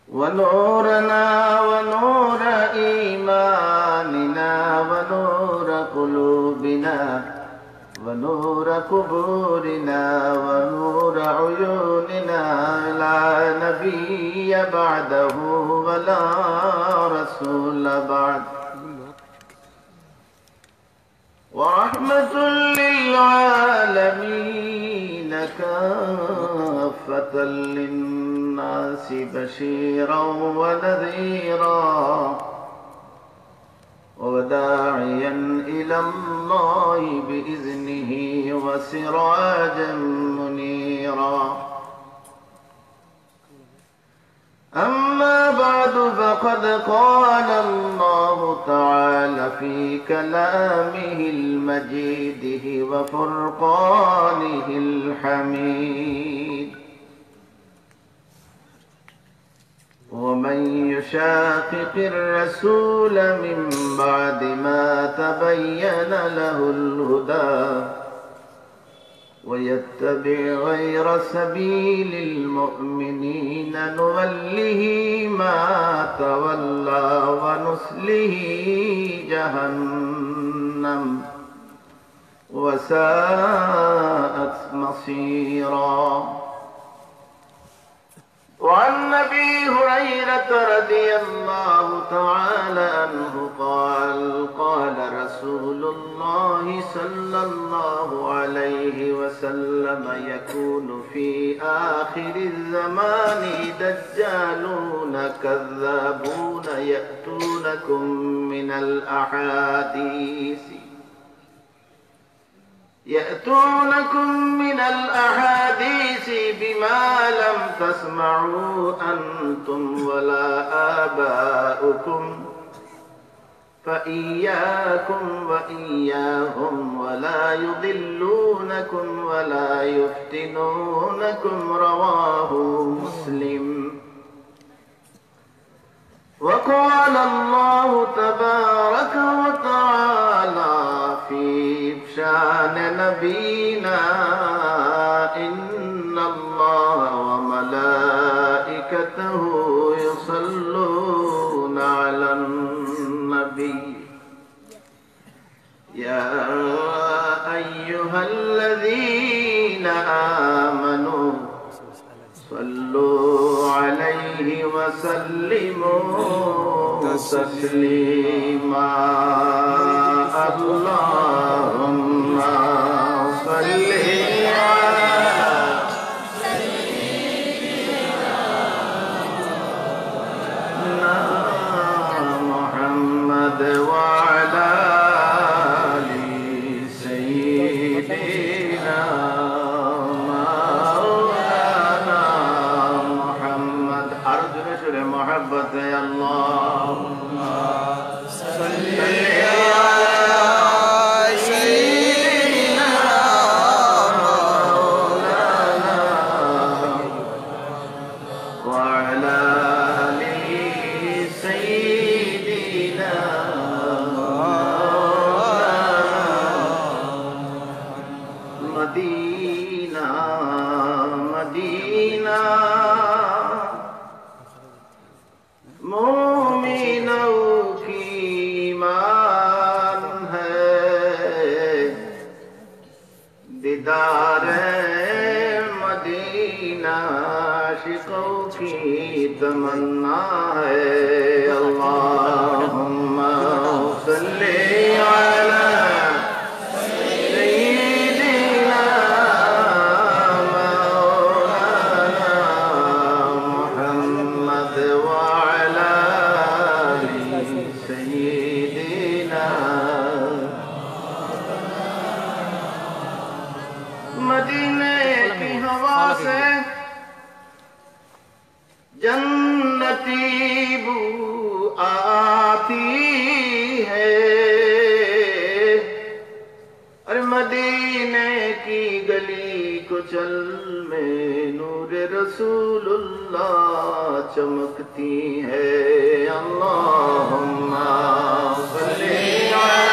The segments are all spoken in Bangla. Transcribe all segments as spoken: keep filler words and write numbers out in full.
ونورنا ونور إيماننا ونور قلوبنا ونور قبورنا ونور عيوننا لا نبي بعده ولا رسول بعد ورحمة للعالمين كافة للناس بشيرا ونذيرا وداعيا إلى الله بإذنه وسراجا منيرا أما بعد فقد قال الله تعالى في كلامه المجيد وفرقانه الحميد ومن يشاقق الرسول من بعد ما تبين له الهدى ويتبع غير سبيل المؤمنين نوله ما تولى ونصله جهنم وساءت مصيرا. وعن أبي هريرة رضي الله تعالى عنه قال قال رسول الله صلى الله عليه وسلم يكون في آخر الزمان دجالون كذابون يأتونكم من الأحاديث يأتونكم من الأحاديث بما لم تسمعوا أنتم ولا آباؤكم فإياكم وإياهم ولا يضلونكم ولا يفتنونكم رواه مسلم. وقال الله تبارك وتعالى في شان نبينا إن الله وملائكته يصلون على النبي يا أيها الذين آمنوا صلوا عليه وسلموا تسليما. اللهم صل على سيدنا محمد وعلى آل سيدنا مولانا محمد. أرجو شر محبة يا الله صل तमन्ना है. अल्लाहुम्मा सल्ली अला सय्यिदिना मौलाना मुहम्मद व अला आलि सय्यिदिना. मदीने की हवा से जन्नती बू आती है. अरे मदीने की गली कुचल में नूर रसूलुल्लाह चमकती है. अल्लाहुम्मा सल्ली अला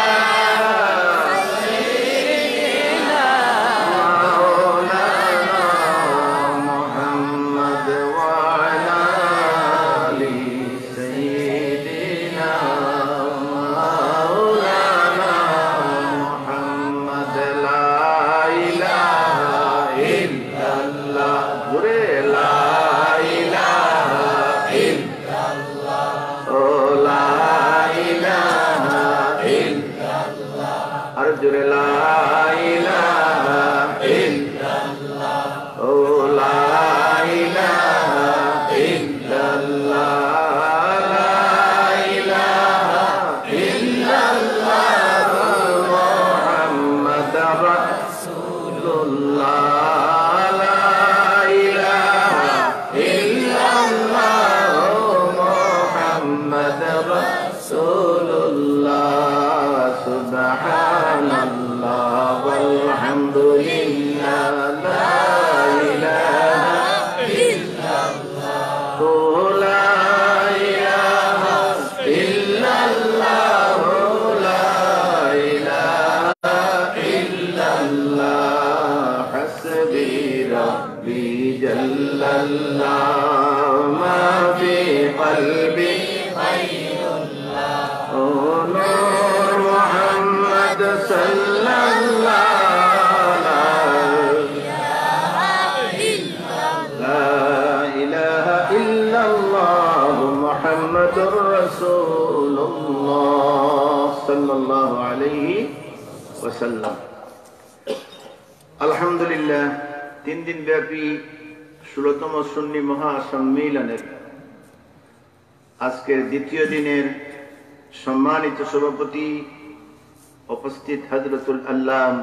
ইল্লাল্লাহ মা ফি কলবি গায়রুল্লাহ ও নূর মুহাম্মদ সাল্লাল্লাহু লা ইলাহা ইল্লাল্লাহ মুহাম্মাদুর রাসূলুল্লাহ সাল্লাল্লাহু আলাইহি ওয়াসাল্লাম। আলহামদুলিল্লাহ, তিন দিন ব্যাপী ষোলতম সুন্নি মহাসম্মেলনের আজকের দ্বিতীয় দিনের সম্মানিত সভাপতি উপস্থিত হযরতুল আল্লাম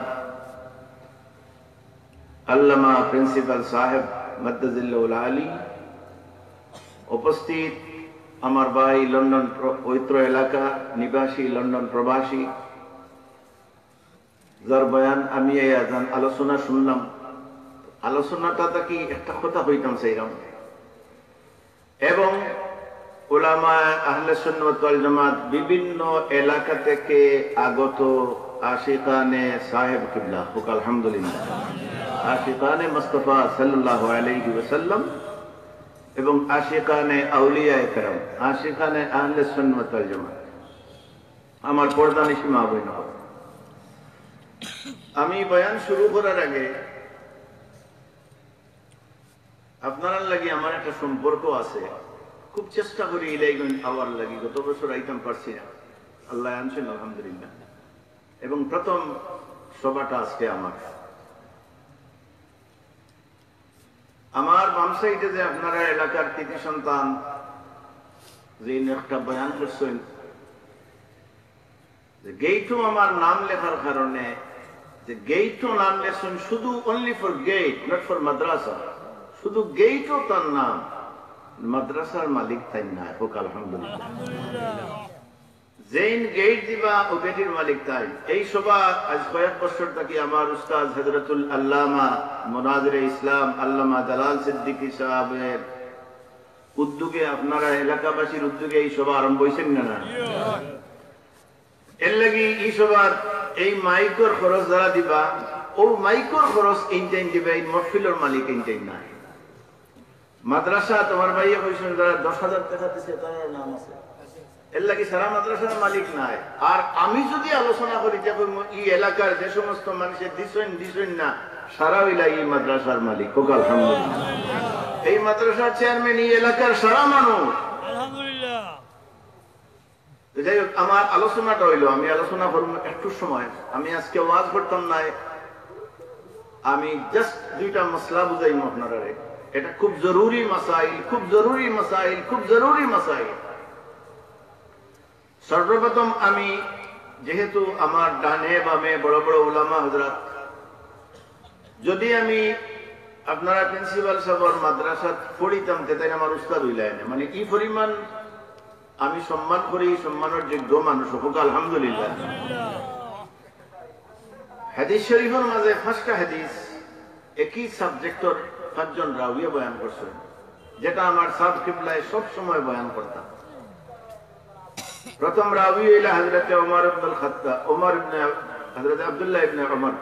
আল্লামা প্রিন্সিপাল সাহেব মাদ্দাজিল্লাহুল আলী, উপস্থিত আমার ভাই লন্ডন পবিত্র এলাকা নিবাসী, লন্ডন প্রবাসী, যার বয়ান আমি এই আজান আলোচনা শুনলাম। আলোচনাটা কি একটা কথা হইতাম সেইরাম, এবং উলামা আহলে সুন্নাত ওয়াল জামাত বিভিন্ন এলাকা থেকে আগত আশিকানে সাহেব কিবলা হোক আলহামদুলিল্লাহ, আশিকানে মুস্তাফা সাল্লাল্লাহু আলাইহি ওয়াসাল্লাম এবং আশিকানে আউলিয়ায়ে কেরাম, আশিকানে আহলে সুন্নাত ওয়াল জামাত, আমার পর্দানিশী মা বোনেরা, আমি বয়ান শুরু করার আগে আপনারা লাগি আমার একটা সম্পর্ক আছে, খুব চেষ্টা করি ইলাইগঞ্জ আওয়ার লাগি। গত বছর আইতাম পারছি না, আল্লাহ আনছেন আলহামদুলিল্লাহ, এবং প্রথম সভাটা আজকে আমার। আমার বাম সাইডে যে আপনারা এলাকার কৃতি সন্তান যে একটা বয়ান করছেন, যে গেইটও আমার নাম লেখার কারণে, যে গেইটও নাম লেখছেন শুধু only for gate, not for মাদ্রাসা, শুধু গেইটও তার নাম, মাদ্রাসার মালিক তাই না হোক আলহামদুলিল্লাহ। জেইন গেট দিবা ও গেটের মালিক তাই। এই সভা আজ কয়েক বছর থেকে আমার উস্তাদ হযরতুল আল্লামা মুনাজির ইসলাম আল্লামা জালাল সিদ্দিকী সাহেবের উদ্যোগে, আপনারা এলাকাবাসীর উদ্যোগে এই সভা আরম্ভ হয়েছেন না না? এর লাগি এই সভার এই মাইকর খরচ যারা দিবা, ও মাইকর খরচ ইনটাইন দিবা, এই মহফিলের মালিক ইনটাইন নাই। মাদ্রাসা তোমার ভাইয়া কইছেন যারা দশ হাজার টাকা দিচ্ছে তার নাম আছে, এর লাগি সারা মাদ্রাসার মালিক নাই। আর আমি যদি আলোচনা করি যে এই এলাকার যে সমস্ত মানুষের দিছেন দিছেন না, সারা হইলা এই মাদ্রাসার মালিক হোক আলহামদুলিল্লাহ। এই মাদ্রাসার চেয়ারম্যান এই এলাকার সারা মানুষ আলহামদুলিল্লাহ। যাই হোক, আমার আলোচনাটা হইলো, আমি আলোচনা করবো একটু সময়, আমি আজকে ওয়াজ করতাম নাই, আমি জাস্ট দুইটা মসলা বুঝাইম আপনারা। এটা খুব জরুরি মাসাইল, খুব জরুরি মাসাইল, খুব জরুরি মাসাইল। সর্বপ্রথম আমি, যেহেতু আমার ডানে বামে বড় বড় উলামা হযরত, যদি আমি আপনারা প্রিন্সিপাল সাহেবের মাদ্রাসা পড়িতাম তাই আমার উস্তাদ হইলাই না, মানে এই পরিমাণ আমি সম্মান করি, সম্মানের যোগ্য মানুষ হোক আলহামদুলিল্লাহ। হাদিস শরীফের মাঝে পাঁচটা হাদিস একই সাবজেক্টর পাঁচজন রাউয়ে বয়ান করছেন, যেটা আমার সাদ কিবলায় সব সময় বয়ান করতাম। প্রথম রাউই হইল হযরত ওমর ইবনে খাত্তাব, ওমর ইবনে হযরত আব্দুল্লাহ ইবনে ওমর।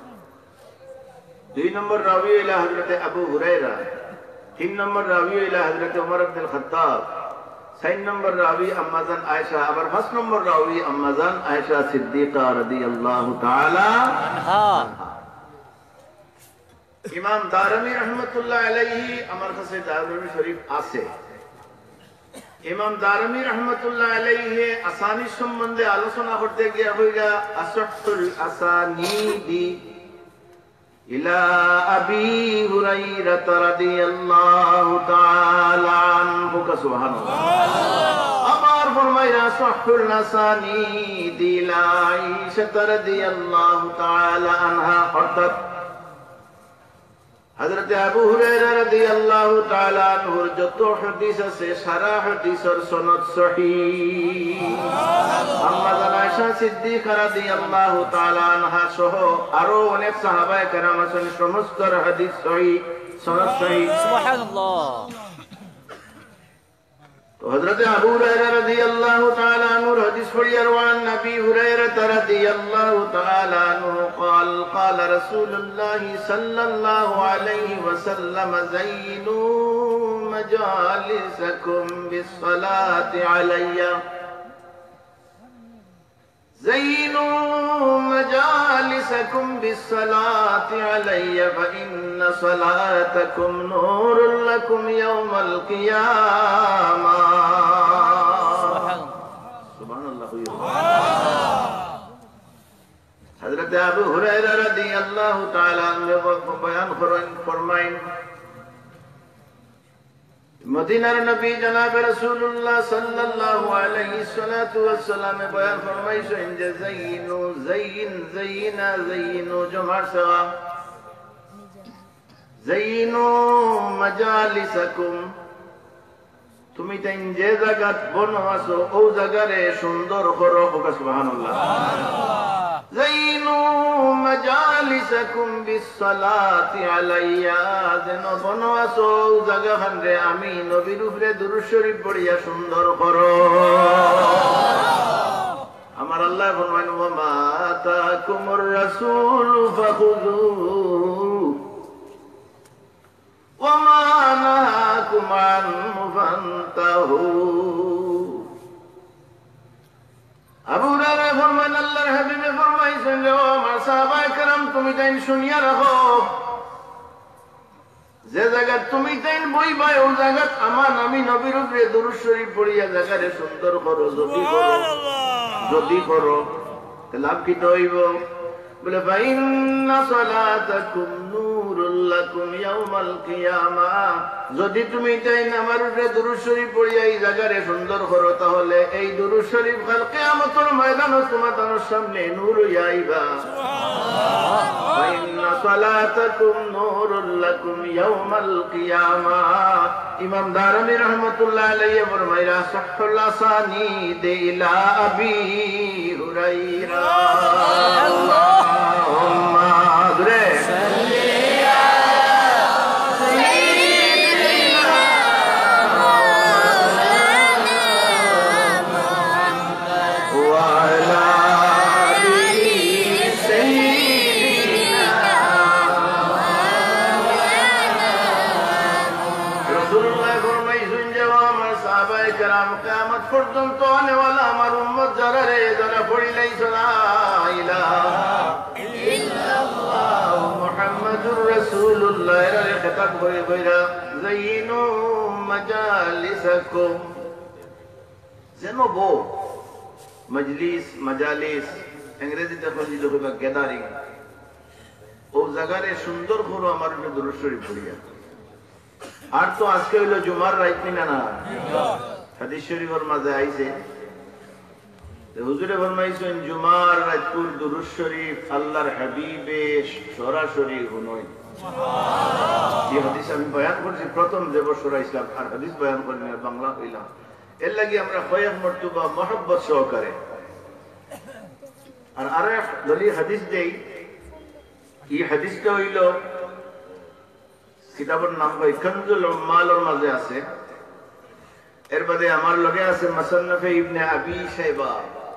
দুই নম্বর রাউই হইল হযরত আবু হুরায়রা। তিন নম্বর রাউই হইল হযরত ওমর ইবনে খাত্তাব। চার নম্বর রাউই আম্মাজান আয়েশা। আবার পাঁচ নম্বর রাউই আম্মাজান আয়েশা সিদ্দিকা রাদিয়াল্লাহু তাআলা আনহা। ইমাম দারমি রহমতুল্লাহ আলাইহি, আমার কাছে দারমি শরীফ আছে। ইমাম দারমি রহমতুল্লাহ আলাইহি আসানি সম্বন্ধে আলোচনা করতে গিয়ে হইলা আসহুল আসানিদি ইলা আবি হুরায়রা রাদিয়াল্লাহু তাআলা আনহু। সুবহানাল্লাহ। আবার ফরমাইয়া আসহুল আসানিদি ইলা আয়েশা রাদিয়াল্লাহু তাআলা আনহা, অর্থাৎ হযরত আবু হুরায়রা রাদিয়াল্লাহু তাআলা আনহুর যত হাদিস আছে সারা হাদিসের সনদ সহিহ। আম্মা আয়েশা সিদ্দিকা রাদিয়াল্লাহু তাআলা আনহা সহ আরো অনেক সাহাবায়ে কেরাম আছেন, সমস্ত হাদিস সহিহ, সনদ সহিহ। সুবহানাল্লাহ। তো حضرت ابو هريرہ رضی اللہ تعالی عنہ حدیث پڑھی روان نبی هريرة رضی اللہ تعالی عنہ قال قال رسول الله صلى الله عليه وسلم زينوا مجالسكم بالصلاة علي زينوا مجالسكم بالصلاة علي فإن صلاتكم نور لكم يوم القيامة سبحان الله حضرت ابو هريرة رضي الله تعالى عنه بيان فرمائیں মদিনার নবী জনাব রাসূলুল্লাহ সাল্লাল্লাহু আলাইহি সাল্লাতু ওয়াসসালাম বয়ান ফরমাইছেন যে যাইনু যাইন যাইনা যাইনু জমার সাওয়া যাইনু মাজালিসাকুম তুমি তাই যে জায়গাত বনবাসো ও জায়গারে সুন্দর করো সুবহানাল্লাহ زينوا مجالسكم بالصلاة علي যেন বনবাসো জায়গা খানরে আমি নবীর উপরে দুরূদ শরীফ পড়িয়া সুন্দর করো আমার আল্লাহ ফরমান ওয়া মা আতাকুমুর রাসূল ফাখুযুহু ওয়া মা নাহাকুম আনহু ফান্তাহু আবু হুরায়রা ফরমান আল্লাহর হাবিবে ফরমাইছেন যে ও আমার সাহাবায়ে কেরাম তুমি তাই শুনিয়া রাখো যে জায়গা তুমি তাই বইবা ও জায়গা আমার আমি নবীর উপরে দুরূদ শরীফ পড়িয়া জায়গারে সুন্দর করো যদি করো যদি করো তাহলে লাভ কি হইব বলে ফাইন্না সালাতাকুম নূরুল লাকুম ইয়াউমাল কিয়ামা যদি তুমি তাই আমার উপরে দুরূদ শরীফ পড়িয়া এই জায়গারে সুন্দর করো তাহলে এই দুরূদ শরীফ কাল কিয়ামতের ময়দানে তোমাদের সামনে নূর হইয়া আইবা সুবহানাল্লাহ ফাইন্না সালাতাকুম নূরুল লাকুম ইয়াউমাল কিয়ামা ইমাম দারামি রাহমাতুল্লাহ আলাইহি ফরমাইরা সাহহুল আসানিদ ইলা আবি হুরায়রা আল্লাহুম্মা আদরে কিয়ামত পর্যন্ত আনেওয়ালা আমার উম্মত যারা রে যারা পড়িলাই লা ইলাহা ইল্লাল্লাহ মুহাম্মাদুর রাসূলুল্লাহ এর খেতাব করে কইরা যাইনু মাজালিসাকুম যেন বো মজলিস মাজালিস ইংরেজিতে বলি হইবা গ্যাদারিং ও জায়গারে সুন্দর করো আমার উপরে দুরূদ শরীফ পড়িয়া আর তো আজকে হইলো জুমার রাত না না হাদিস শরীফের মাঝে আইছে যে হুজুরে ফরমাইছেন জুমার রাতপুর দুরূদ শরীফ আল্লাহর হাবিবে সরাসরি শুনাই সুবহানাল্লাহ এই হাদিস আমি বয়ান করছি প্রথম যে বছর ইসলাম আর হাদিস বয়ান করেন বাংলা হইলাম এর লাগি আমরা কয়েক মর্তবা মহব্বত সহকারে আর আরেক দলি হাদিস দেই এই হাদিসটা হইল কিতাবের নাম হয় কানজুল উম্মালের মাঝে আছে এর বাদে আমার লগে আছে মুসান্নাফে ইবনে আবি শাইবা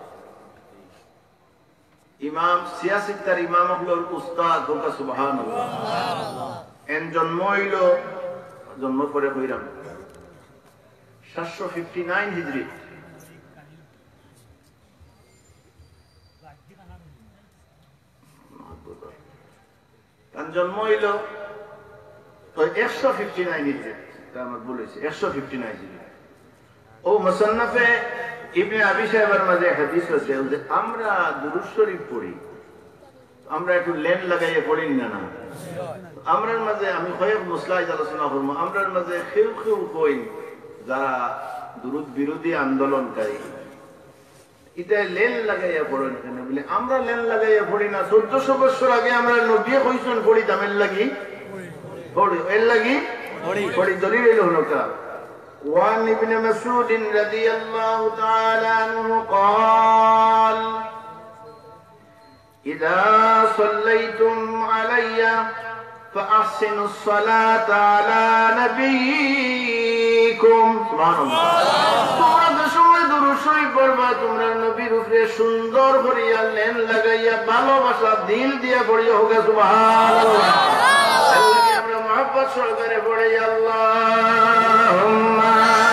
ইমাম সিয়াসিতার ইমাম হলোর উস্তাদ হোকা সুবহানাল্লাহ সুবহানাল্লাহ এন জন্ম হইল জন্ম পরে কইরাম সাতশো উনপঞ্চাশ হিজরি তার জন্ম হইল তো একশো উনপঞ্চাশ হিজরি আমার বলেছে একশো উনপঞ্চাশ হিজরি ও মুসান্নাফে ইবনে আবি শাইবার মাঝে হাদিস আছে যে আমরা দুরূদ শরীফ পড়ি আমরা একটু লেন লাগাইয়ে পড়ি না না আমরার মাঝে আমি কয়েক মুসলাইজ আলোচনা করব আমরার মাঝে কেউ কেউ কই যারা দুরূদ বিরোধী আন্দোলনকারী এটা লেন লাগাইয়া পড়েন কেন বলে আমরা লেন লাগাইয়া পড়ি না চোদ্দশো বছর আগে আমরা নবী কইছেন পড়ি দামের লাগি পড়ি এর লাগি পড়ি দলিল হলো কা وعن ابن مسعود رضي الله تعالى عنه قال إذا صليتم علي فأحسنوا الصلاة على نبيكم সুবহানাল্লাহ। তোমরা যে সময় দুরূদ শরীফ পড়বা তোমরা নবীর উপরে সুন্দর করিয়া লেন লাগাইয়া ভালোবাসা দিল দিয়া পড়িয়া হোক সুবহানাল্লাহ। আল্লাহকে আমরা মহব্বত সহকারে পড়ি আল্লাহুম্মা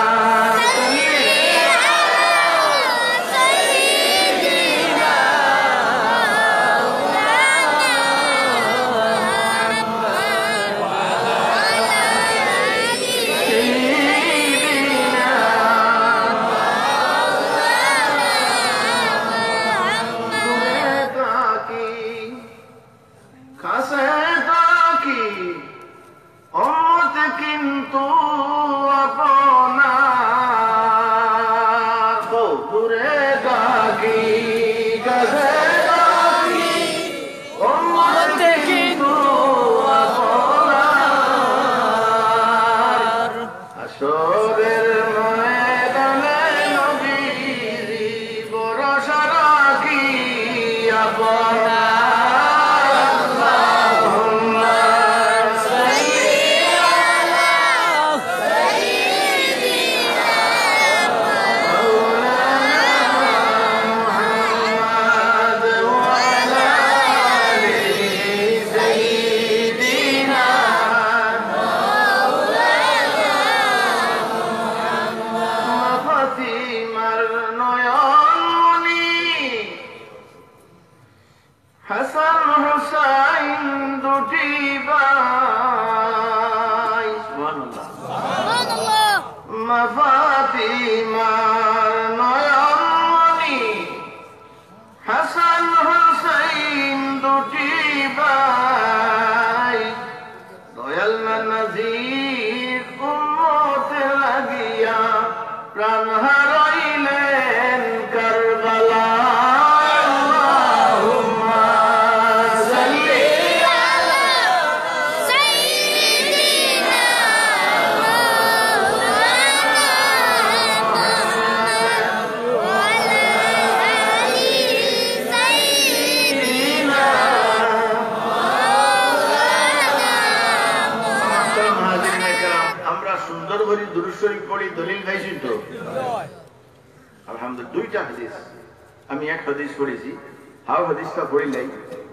আমি এক হাদিস পড়েছি হাও হাদিসটা পড়িলাই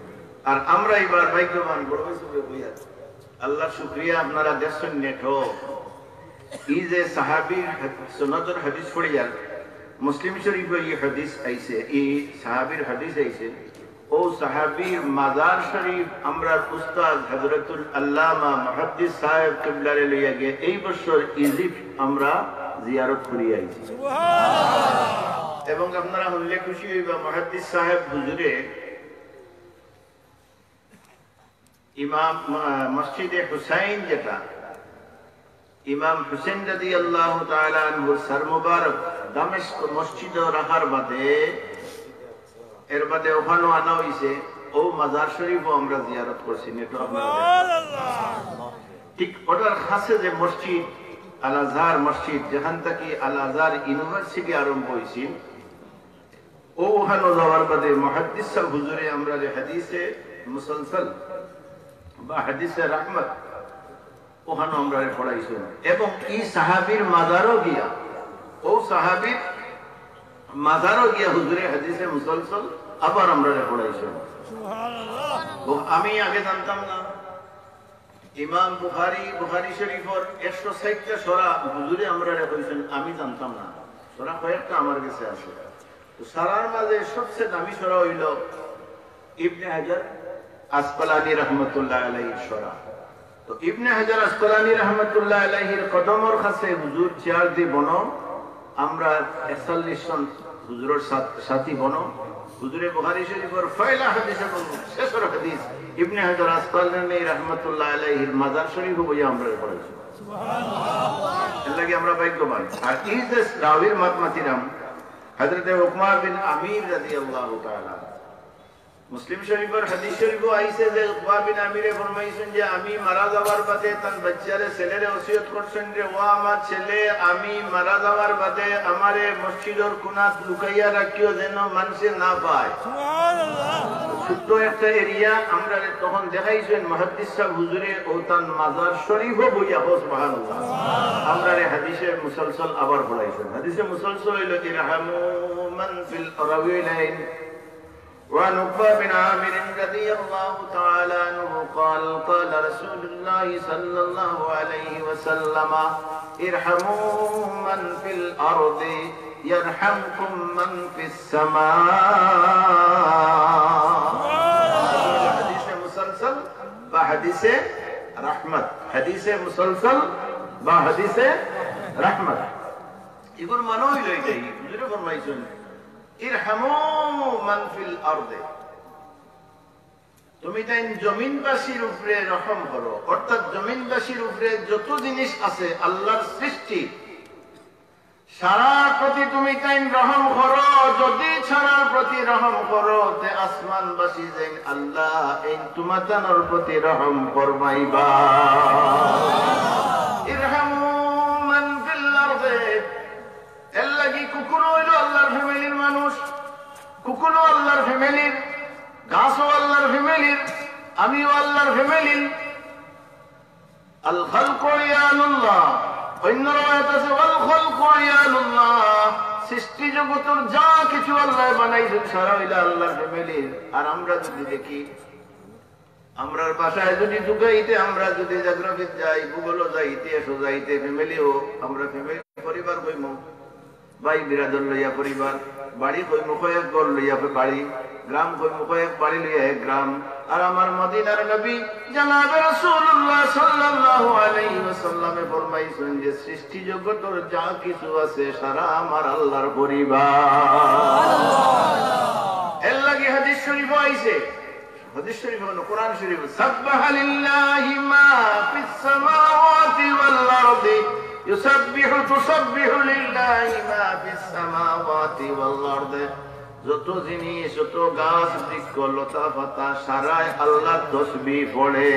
আর আমরা এবার ভাগ্যবান বড় হইয়া আল্লাহ শুকরিয়া আপনারা দেখছেন নেঠো এই যে সাহাবীর সুন্নাতের হাদিস পড়িয়া মুসলিম শরীফে এই হাদিস আইছে এই সাহাবীর হাদিস আইছে ও সাহাবীর মাজার শরীফ আমরা উস্তাদ হযরতুল আল্লামা মুহাদ্দিস সাহেব কিবলারে লইয়া গিয়ে এই বছর ইজিপ্ট আমরা জিয়ারত করি আইছি সুবহানাল্লাহ। এবং আপনারা হলে খুশি হইবা মুহাদ্দিস সাহেব হুজুরে ইমাম মসজিদে হুসাইন যেটা ইমাম হুসেন রাদিয়াল্লাহু তাআলা আনহু সর মুবারক দামেস্ক মসজিদ রাখার বাদে এর বাদে ওখানে আনা হইছে ও মাজার শরীফও আমরা জিয়ারত করছি নেটো সুবহানাল্লাহ। ঠিক ওটার কাছে যে মসজিদ আল আজহার মসজিদ যেখান থেকে আল আজহার ইউনিভার্সিটি আরম্ভ হয়েছে ও ওখানে যাওয়ার বাদে মুহাদ্দিস সাহেব হুজুরে আমরা যে হাদিসে মুসলসল বা হাদিসে রহমত ওখানে আমরা পড়াইছি এবং এই সাহাবীর মাজারও গিয়া ও সাহাবীর মাজারও গিয়া হুজুরে হাদিসে মুসলসল আবার আমরা পড়াইছি সুবহানাল্লাহ। আমি আগে জানতাম না ইমাম বুখারী বুখারী শরীফের একশো ষাটটা সূরা হুজুরে আমরা কইছেন আমি জানতাম না সূরা কয়েকটা আমার কাছে আছে তো সারার মাঝে সবচেয়ে দামি সূরা হইল ইবনে হাজার আসকালানী রাহমাতুল্লাহ আলাইহির সূরা। তো ইবনে হাজার আসকালানী রাহমাতুল্লাহ আলাইহির কদমর কাছে হুজুর চেয়ার দি বনো আমরা একচল্লিশ জন হুজুরের সাথী বনো হুজুরে বুখারী শরীফের পয়লা হাদিস এবং শেষের হাদিস ইবনে হাজার আসকালানী রাহমাতুল্লাহ আলাইহির মাজার শরীফ বইয়া আমরা পড়েছি সুবহানাল্লাহ। এর লাগি আমরা ভাগ্যবান। আর এই যে রাবির মাতমাতিরাম হযরত উকমা বিন আমির রাদিয়াল্লাহু তাআলা মুসলিম শরীফের হাদিস শরীফ আইছে যে উকমা বিন আমিরে ফরমাইছেন যে আমি মারা যাওয়ার বাদে তার বাচ্চারে ছেলেরে ওসিয়ত করছেন যে ও আমার ছেলে আমি মারা যাওয়ার বাদে আমারে মসজিদের কোণাত লুকাইয়া রাখিও যেন মানুষে না পায় সুবহানাল্লাহ। ছোট্ট একটা এরিয়া আমরা তখন দেখাইছেন মুহাদ্দিস সাহেব হুজুরে ও তার মাজার শরীফও বইয়া সুবহানাল্লাহ আমরা হাদিস হাদিসে মুসলসল আবার পড়াইছেন। হাদিসে মুসলসল হইল ইরহামু মান ফিল রাওয়াইলাইন وعن عقبة بن عامر رضي الله تعالى عنه قال قال رسول الله صلى الله عليه وسلم ارحموا من في الأرض يرحمكم من في السماء. حديث مسلسل بحديث رحمة، حديث مسلسل بحديث رحمة. يقول ما نوي لي جاي يقول فرمايشون ইরহামু মান ফিল আরদে, তুমি তাই জমিনবাসীর উপরে রহম করো। অর্থাৎ জমিনবাসীর উপরে যত জিনিস আছে আল্লাহর সৃষ্টি সারার প্রতি তুমি তাই রহম করো। যদি ছাড়ার প্রতি রহম করো তে আসমানবাসী যেন আল্লাহ এই তোমাদের প্রতি রহম ফরমাইবা। ইরহামু মান ফিল আরদে, এর লাগি কুকুর হইল আল্লাহর ফ্যামিলির মানুষ, কুকুরও আল্লাহর ফ্যামিলির, গাছও আল্লাহর ফ্যামিলির, আমিও আল্লাহর ফ্যামিলির। আল খালকু ইয়ালুল্লাহ, অন্য রায়াত আছে ওয়াল খালকু ইয়ালুল্লাহ, সৃষ্টি জগতের যা কিছু আল্লাহ বানাইছেন সারা হইল আল্লাহর ফ্যামিলির। আর আমরা যদি দেখি, আমরার বাসায় যদি ঢুকাইতে, আমরা যদি জিওগ্রাফিতে যাই, ভূগোলও যাই, ইতিহাসও যাইতে, ফ্যামিলিও আমরা ফ্যামিলি পরিবার কইম, ভাই বিরাদর লইয়া পরিবার, বাড়ি কইম কয়েক ঘর লইয়া বাড়ি, গ্রাম কইম কয়েক বাড়ি লইয়া এক গ্রাম। আর আমার মদিনার নবী জনাবে রাসূলুল্লাহ সাল্লাল্লাহু আলাইহি ওয়াসাল্লামে ফরমাইছেন যে সৃষ্টি জগতের যা কিছু আছে সারা আমার আল্লাহর পরিবার। এর লাগি হাদিস শরীফ আইছে, হাদিস শরীফ হলো কোরআন শরীফ, সাব্বাহা লিল্লাহি মা ফিস সামাওয়াতি ওয়াল আরদি ইউসাব্বিহু তুসাব্বিহু লিল্লাহি মা ফিস সামাওয়াতি ওয়াল আরদি। যত জিনিস, যত গাছ, বৃক্ষ, লতা পাতা সারাই আল্লাহর তাসবিহ পড়ে।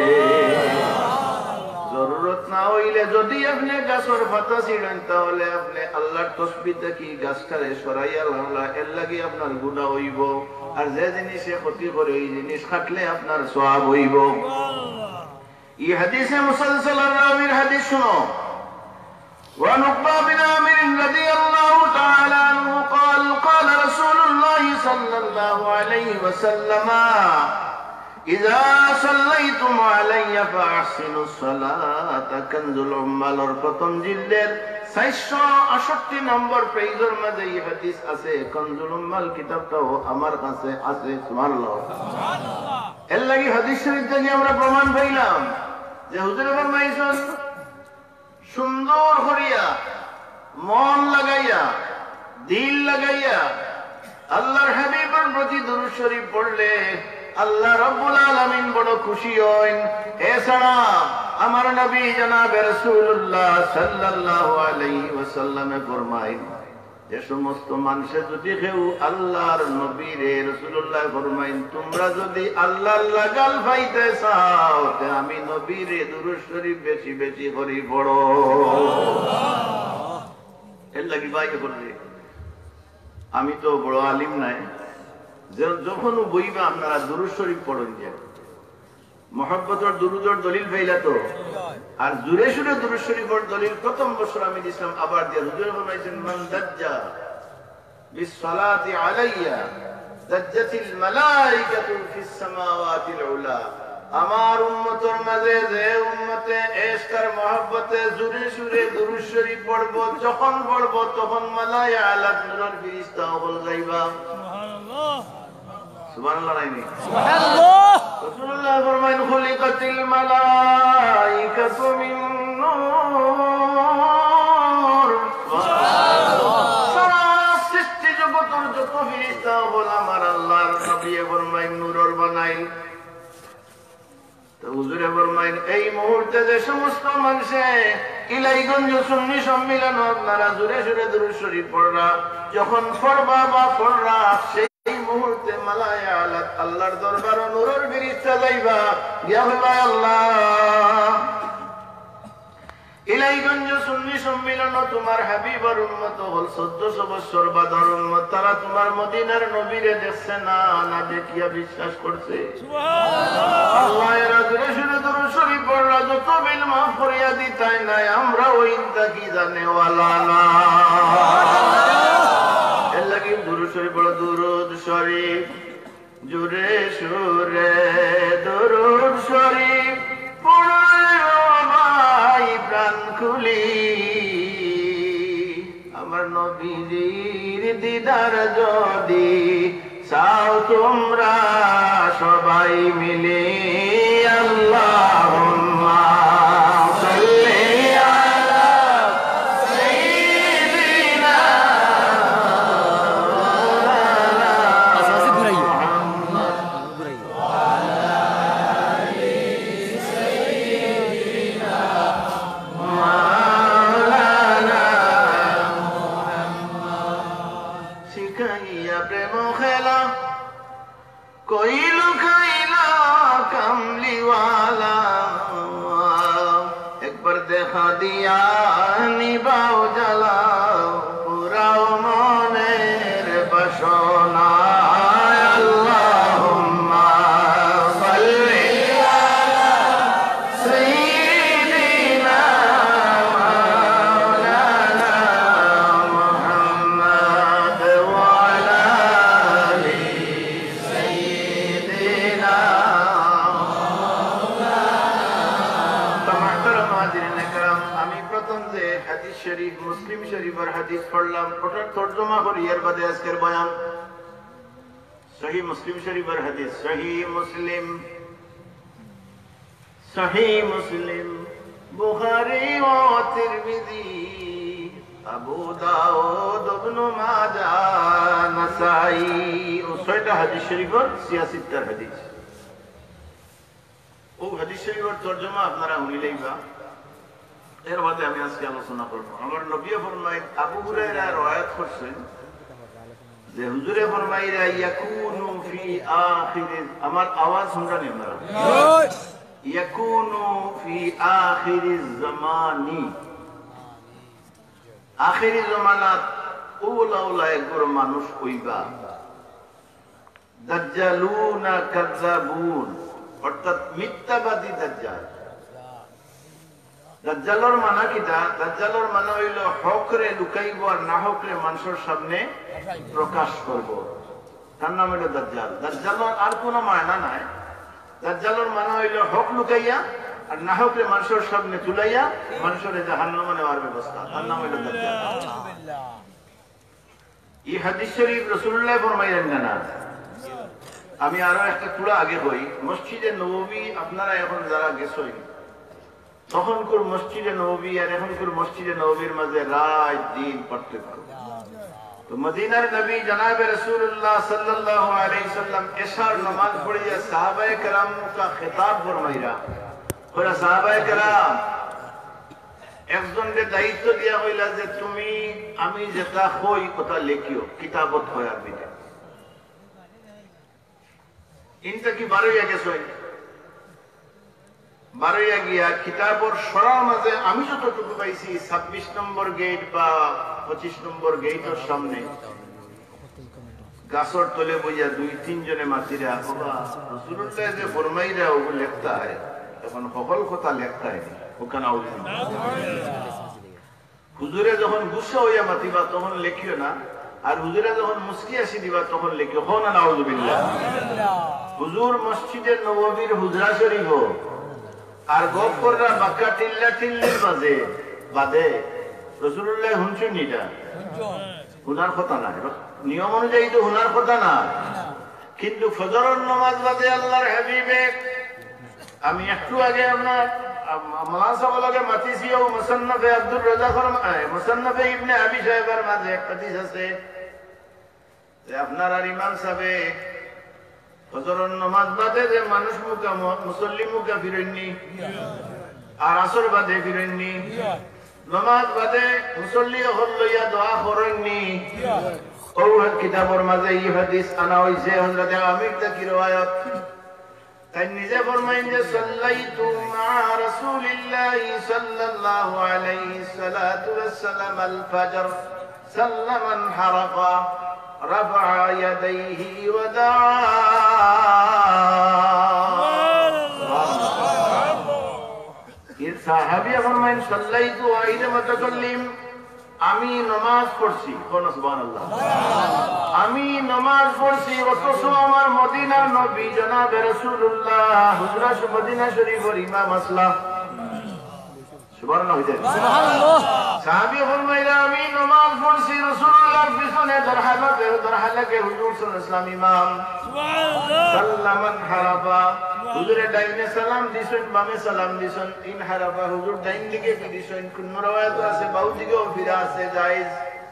জরুরত না হইলে যদি আপনি গাছের পাতা ছিড়েন তাহলে আপনি আল্লাহর তাসবিহটা কি গাছটারে সরাইয়া আল্লাহ এর লাগি আপনার গুনাহ হইব। আর যে জিনিসে ক্ষতি করে এই জিনিস কাটলে আপনার সওয়াব হইব। এই হাদিসে মুসলসল রাওয়ির হাদিস শুনো। وعن عقبة بن عامر رضي الله تعالى عنه قال قال رسول الله صلى الله عليه وسلم إذا صليتم علي فأحسنوا الصلاة كنز العمال। প্রথম জিলদের চারশো আটষট্টি নম্বর পেজের মধ্যে এই হাদিস আছে। কনজুল উম্মাল কিতাবটাও আমার কাছে আছে। সুবহানাল্লাহ, সুবহানাল্লাহ। এর লাগি হাদিস শরীফ থেকে আমরা প্রমাণ পাইলাম যে হুজুর ফরমাইছেন সুন্দর করিয়া মন লাগাইয়া দিল লাগাইয়া আল্লাহর হাবিবের প্রতি দুরূদ শরীফ পড়লে আল্লাহ রাব্বুল আলামিন বড় খুশি হন। এছাড়া আমার নবী জনাবে রাসূলুল্লাহ সাল্লাল্লাহু আলাইহি ওয়াসাল্লামে ফরমায় যে সমস্ত মানুষে যদি কেউ আল্লাহর নবীরে রাসূলুল্লাহ ফরমাইন তোমরা যদি আল্লাহর লাগাল পাইতে চাও তে আমি নবীরে দুরূদ শরীফ বেশি বেশি করে পড়ো। এর লাগি ভাই করবে, আমি তো বড় আলিম নাই, যখন বইবা আপনারা দুরূদ শরীফ পড়ুন। যে মহব্বতের দুরূদের দলিল পাইলা তো, আর জুরে সুরে দুরূদ শরীফের দলিল প্রথম বছর আমি দিছিলাম আবার দিয়ে হুজুর ফরমাইছেন মান দাজ্জা বিসসালাতি আলাইয়া দাজ্জাতিল মালাইকাতু ফিস সামাওয়াতিল উলা। আমার উম্মতের মাঝে যে উম্মতে এশকার মহব্বতে জুরে সুরে দুরূদ শরীফ পড়বো, যখন পড়বো তখন মালায়া আলাত নূরের ফেরেশতা হল যাইবা। সুবহানাল্লাহ, সুবহানাল্লাহ নাইনি সুবহানাল্লাহ। রাসূলুল্লাহ ফরমায়েন খুলিকাতিল মালাইকাতু মিন নূর। সুবহানাল্লাহ। সারা সৃষ্টি জগতের যত ফেরেশতা হল আমার আল্লাহর নবী ফরমায়েন নূরের বানাই। তো হুজুরে ফরমায়েন এই মুহূর্তে যে সমস্ত মানুষে ইলাইগঞ্জ সুন্নি সম্মিলন আপনারা জোরে জোরে দুরূদ শরীফ পড়রা, যখন পড়বা বা পড়রা সেই মুহূর্তে মালায়া আলাত আল্লাহর দরবার নূরের ফেরেশতা যাইবা, ইয়া আল্লাহ ইলাইগঞ্জ সুন্নি সম্মিলন তোমার হাবিবার উম্মত হল চোদ্দশো বছর বাদর উম্মত তারা তোমার মদিনার নবীরে দেখছে না না দেখিয়া বিশ্বাস করছে আল্লাহ এরা জুড়ে শুনে দরুদ শরীফ পড়লা যত বিল মাফ করিয়া দিতাই নাই আমরা ওই কি জানে ওয়ালা না এর লাগি দরুদ শরীফ পড়ো দরুদ শরীফ জুড়ে সুরে দরুদ শরীফ পড়ো ভাই প্রাণ খুলি আমার নবীর দিদার যদি চাও তোমরা সবাই মিলে আল্লাহুম্মা সাল্লি আলা সাইয়্যিদিনা আসাসে ঘুরাই ঘুরাই ওয়ালা আলি সাইয়্যিদিনা মাওলানা মুহাম্মদ শিখাইয়া প্রেম খেলা কইলো খাইলা কামলিওয়ালা একবার দেখা দিয়া নিবাও জ্বালাও পুরাও মনের বাসনা আল্লাহুম্মা সাল্লি আলা সাইয়্যিদিনা মাওলানা মুহাম্মদ ওয়া আলা আলি সাইয়্যিদিনা মাওলানা হাজিরিন کرام আমি প্রথম যে হাদিস শরীফ মুসলিম শরীফের হাদিস পড়লাম ওটার তরজমা করি এর বাদে আজকের বয়ান সহিহ মুসলিম শরীফের হাদিস সহিহ মুসলিম সহিহ মুসলিম বুখারী ও তিরমিজি আবু দাউদ ইবনে মাজাহ নাসাই ও ছয়টা হাদিস শরীফের ছিয়াশি হাদিস ও হাদিস শরীফের তরজমা আপনারা শুনিলেইবা এর মধ্যে আমি আজকে আলোচনা করব আমার নবী ফরমায় আবু হুরায়রা রওয়ায়াত করেছেন যে হুজুরে ফরমাইরা ইয়াকুনু ফি আখিরিজ আমার আওয়াজ শুনছেন আপনারা ইয়াকুনু ফি আখিরিজ জামানি আখিরি জামানাত ওলা ওলা একবার মানুষ কইবা দাজ্জালুনা কাযাবুন অর্থাৎ মিথ্যাবাদী দাজ্জাল দাজ্জালের মানা কিটা দাজ্জালের মানা হইল হকরে লুকাইব আর না হকরে মানুষের সামনে প্রকাশ করব তার নাম হইল দাজ্জাল দাজ্জালের আর কোনো মানা নাই দাজ্জালের মানা হইল হক লুকাইয়া আর না হকরে মানুষের সামনে তুলাইয়া মানুষের জাহান্নামে নেওয়ার ব্যবস্থা তার নাম হইল দাজ্জাল এই হাদিস শরীফ রাসূলুল্লাহ ফরমাইলেন না আমি আরো একটা টুরা আগে হই মসজিদে নববী আপনারা এখন যারা গেছেন তখনকার মসজিদে নববী আর এখনকার মসজিদে নববীর মাঝে রাত দিন পার্থক্য তো মদিনার নবী জনাবে রাসূলুল্লাহ সাল্লাল্লাহু আলাইহি সাল্লাম এশার নামাজ পড়িয়া সাহাবায়ে কেরাম কা খিতাব ফরমাইরা ওরা সাহাবায়ে কেরাম একজনকে দায়িত্ব দিয়া হইলা যে তুমি আমি যেটা কই কথা লিখিও কিতাবত হয় আরবিতে ইনটা কি বারোইয়া গেছই বারোইয়া গিয়া কিতাবর সরার মাঝে আমি যতটুকু পাইছি ছাব্বিশ নম্বর গেট বা পঁচিশ নম্বর গেটের সামনে গাছর তলে বইয়া দুই তিনজনে মাতিরা বাবা রাসূলুল্লাহ যে ফরমাইরা ওগুলো লেখতা হয় তখন সকল কথা লেখতা হয় ওখানে হুজুরে যখন গুসা হইয়া মাতিবা তখন লেখিও না আর হুজুরে যখন মুস্কি আসি দিবা তখন লিখো হো না নাউযুবিল্লাহ হুজুর মসজিদে নববীর হুজরা শরীফ আর গফররা বাক্কা টিল্লা টিল্লির মাঝে বাদে রাসূলুল্লাহ হুনছেন নিটা হুনার কথা না নিয়ম অনুযায়ী তো হুনার কথা না কিন্তু ফজরের নামাজ বাদে আল্লাহর হাবিবে আমি একটু আগে আপনার মুনাসাবালকে মাতিছি ও মুসান্নাফে আব্দুর রাজ্জাক ফরমায় মুসান্নাফে ইবনে আবি শাইবার মাঝে এক হাদিস আছে যে আপনার আর ইমাম সাহেব ফজরের নামাজ বাদে যে মানুষ মুকা মুসল্লি মুকা ফিরেননি আর আসর বাদে ফিরেননি নামাজ বাদে মুসল্লি হল লইয়া দোয়া করেননি ওই কিতাবের মাঝে এই হাদিস আনা হইছে হযরত আমির তাকি riwayat তাই নিজে ফরমাইন যে সাল্লাইতু মা রাসূলিল্লাহি সাল্লাল্লাহু আলাইহি সাল্লাতু ওয়াসসালাম আল ফজর সাল্লামান হারাফা রাফা ইয়াদাইহি ওয়া দাআ ইর সাহাবী ফরমাইন সাল্লাইতু আইদা মুতাকাল্লিম আমি নামাজ পড়ছি কোন সুবহানাল্লাহ আমি নামাজ পড়ছি অথচ আমার মদিনার নবী জনাব রাসূলুল্লাহ হুজুর মদিনা শরীফের ইমাম আসলা সুবহানাল্লাহ সুবহানাল্লাহ সাহাবী ফরমাইলা আমি নামাজ পড়ছি রাসূলুল্লাহর পিছনে দরহালাতে দরহালাকে হুজুর সাল্লাল্লাহু আলাইহি ওয়াসাল্লাম ইমাম সুবহানাল্লাহ সাল্লামান হারাফা হুজুরে ডাইনে সালাম দিছেন বামে সালাম দিছেন ইন হারাফা হুজুর ডাইন দিকে ফিরিছেন কোন রওয়ায়াত আছে বাউ দিকেও ফিরা আছে জায়েজ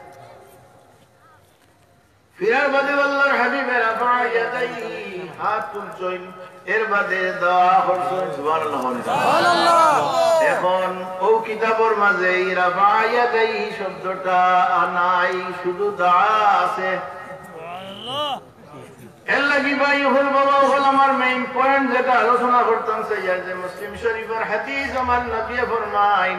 ফিরার বাদে আল্লাহর হাবিবের রাফা ইয়াদাইহি হাত তুলছেন এর বাদে দোয়া করছেন সুবহানাল্লাহ সুবহানাল্লাহ এখন ও কিতাবের মাঝে রাফা ইয়াদাইহি শব্দটা নাই শুধু দোয়া আছে সুবহানাল্লাহ এল্লাহি ভাই হল বাবা হল আমার মেইন পয়েন্ট যেটা আলোচনা করতাম সেই যে মুসলিম শরীফের হাদিস আমার নবী ফরমাইন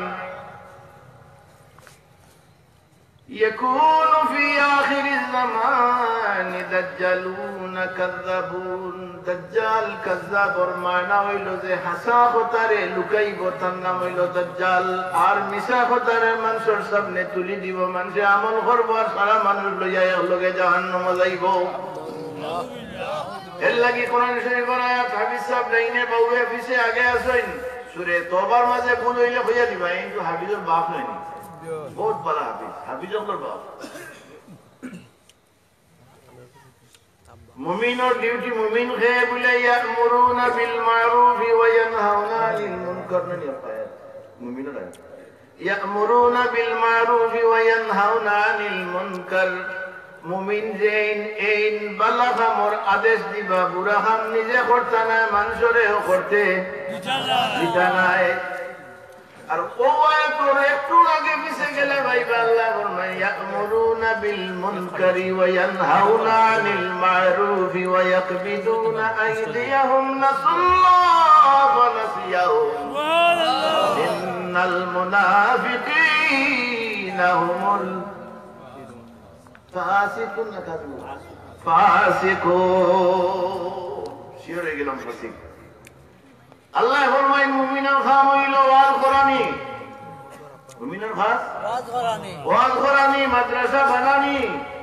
يكون في آخر الزمان دجالون كذابون دجال كذاب اور معنی হইল যে হাসা হতারে লুকাইব তার নাম হইল দাজ্জাল আর মিছা হতারে মানুষের সামনে তুলি দিব মানুষে আমল করব আর সারা মানুষ লইয়া লগে জাহান্নামে যাইব এর লাগি কোরআন শরীফের আয়াত হাফিজ সাহেব লাইনে বাউয়ে পিছে আগে আসেন সূরা তওবার মাঝে ভুল হইলে হইয়া দিবা কিন্তু হাফিজের বাপ নাই बहुत बड़ा हाफिज हाफिजों का बाप मुमिन और ड्यूटी मुमिन है बोले यामुरूना बिल मारूफ व यनहाउना अनिल मुनकर नहीं पाया मुमिन है यामुरूना बिल मारूफ व यनहाउना अनिल मुनकर मुमिन जैन ऐन बलगा मोर आदेश दिबा बुरा हम निजे करता ना মানুষরে করতে দিতা না আর ও আয়াতের একটু আগে পিছে গেলে ভাইবা আল্লাহ ফরমায় ইয়ামুরুনা বিল মুনকারি ওয়া ইয়ানহাউনা আনিল মারুফি ওয়া ইয়াকবিদুনা আইদিয়াহুম নাসাল্লাহ ওয়া নাসিয়াহুম ইন্নাল মুনাফিকিনা হুমুল ফাসিকুন কাযু ফাসিকুন শিওরে গেলাম ফাসিক আল্লাহ ফরমায় মুমিনের খাম হইল ওয়াজ করানি মুমিনের খাস ওয়াজ করানি ওয়াজ করানি মাদ্রাসা বানানি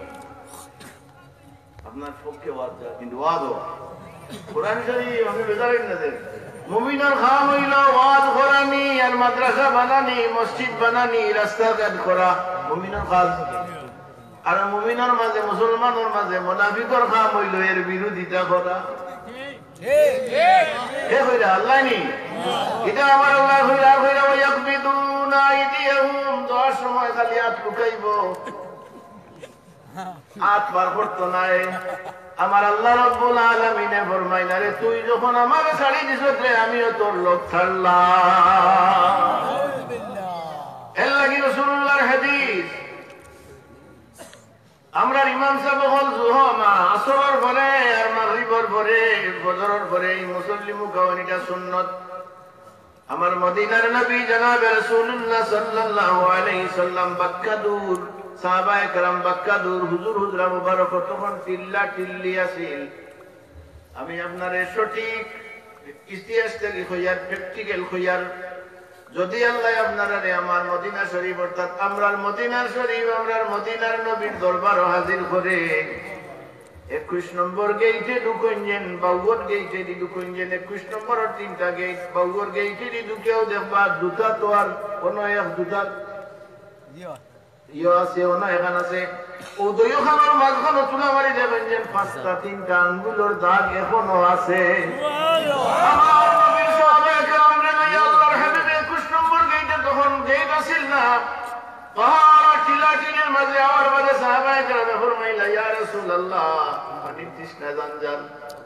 আপনার পক্ষে ওয়াজ কিন্তু ওয়াজ কোরআন শরীফ আমি বেজারেন না দেন মুমিনের খাম হইল ওয়াজ করানি আর মাদ্রাসা বানানি মসজিদ বানানি রাস্তাঘাট করা মুমিনের খাস আর মুমিনের মাঝে মুসলমানের মাঝে মুনাফিকর খাম হইল এর বিরোধিতা করা আল্লাহ নি এটা আমার আল্লাহ হইলা হইলা ইয়াকবিদুনা আইদিয়াহুম দোয়ার সময় খালি হাত লুকাইব হাত বার করতো নাই আমার আল্লাহ রাব্বুল আলামিনে ফরমাইন আরে তুই যখন আমারে ছাড়ি দিছস রে আমিও তোর লোক ছাড়লাম এর লাগি রাসূলুল্লাহর হাদিস আমরা ইমাম সাহেব হল জুহমা আসরের পরে আর মাগরিবের পরে ফজরের পরে এই মুসল্লি মুখাওয়ানিটা সুন্নাত আমার মদিনার নবী জনাব রাসূলুল্লাহ সাল্লাল্লাহু আলাইহি সাল্লাম মক্কা দূর সাহাবায়ে کرام মক্কা দূর হুজুর হুজরা মুবারক তখন টিল্লা টিল্লি আছিল আমি আপনারে সঠিক ইতিহাস থেকে কইয়ার প্র্যাকটিক্যাল কইয়ার যদি আল্লাহ আপনারা আমার মদিনা শরীফ অর্থাৎ আমরার মদিনার শরীফ আমরার মদিনার নবীর দরবার হাজির করে একুশ নম্বর গেইটে ঢুকইছেন বাউর গেইটে ঢুকইছেন একুশ নম্বরের তিনটা গেট বাউর গেইটে ঢুকেও দেখবা দুটা তো আর কোন এক দুটা ইয়ে আছে ওনা এখান আছে ও দুইখানের মাঝখানে চুলা মারি দেখেন যে পাঁচটা তিনটা আঙ্গুলের দাগ এখনো আছে আমার নবীর সাহাবায়ে کرام রে আল্লাহর হাবিব একুশ নম্বর গেইটে তখন গেট আছিল না পাহাড় টিলা টিলের মাঝে আমার বাদে সাহাবায়ে کرام ফরমাইলা ইয়া রাসূলুল্লাহ পানি তৃষ্ণা জানজান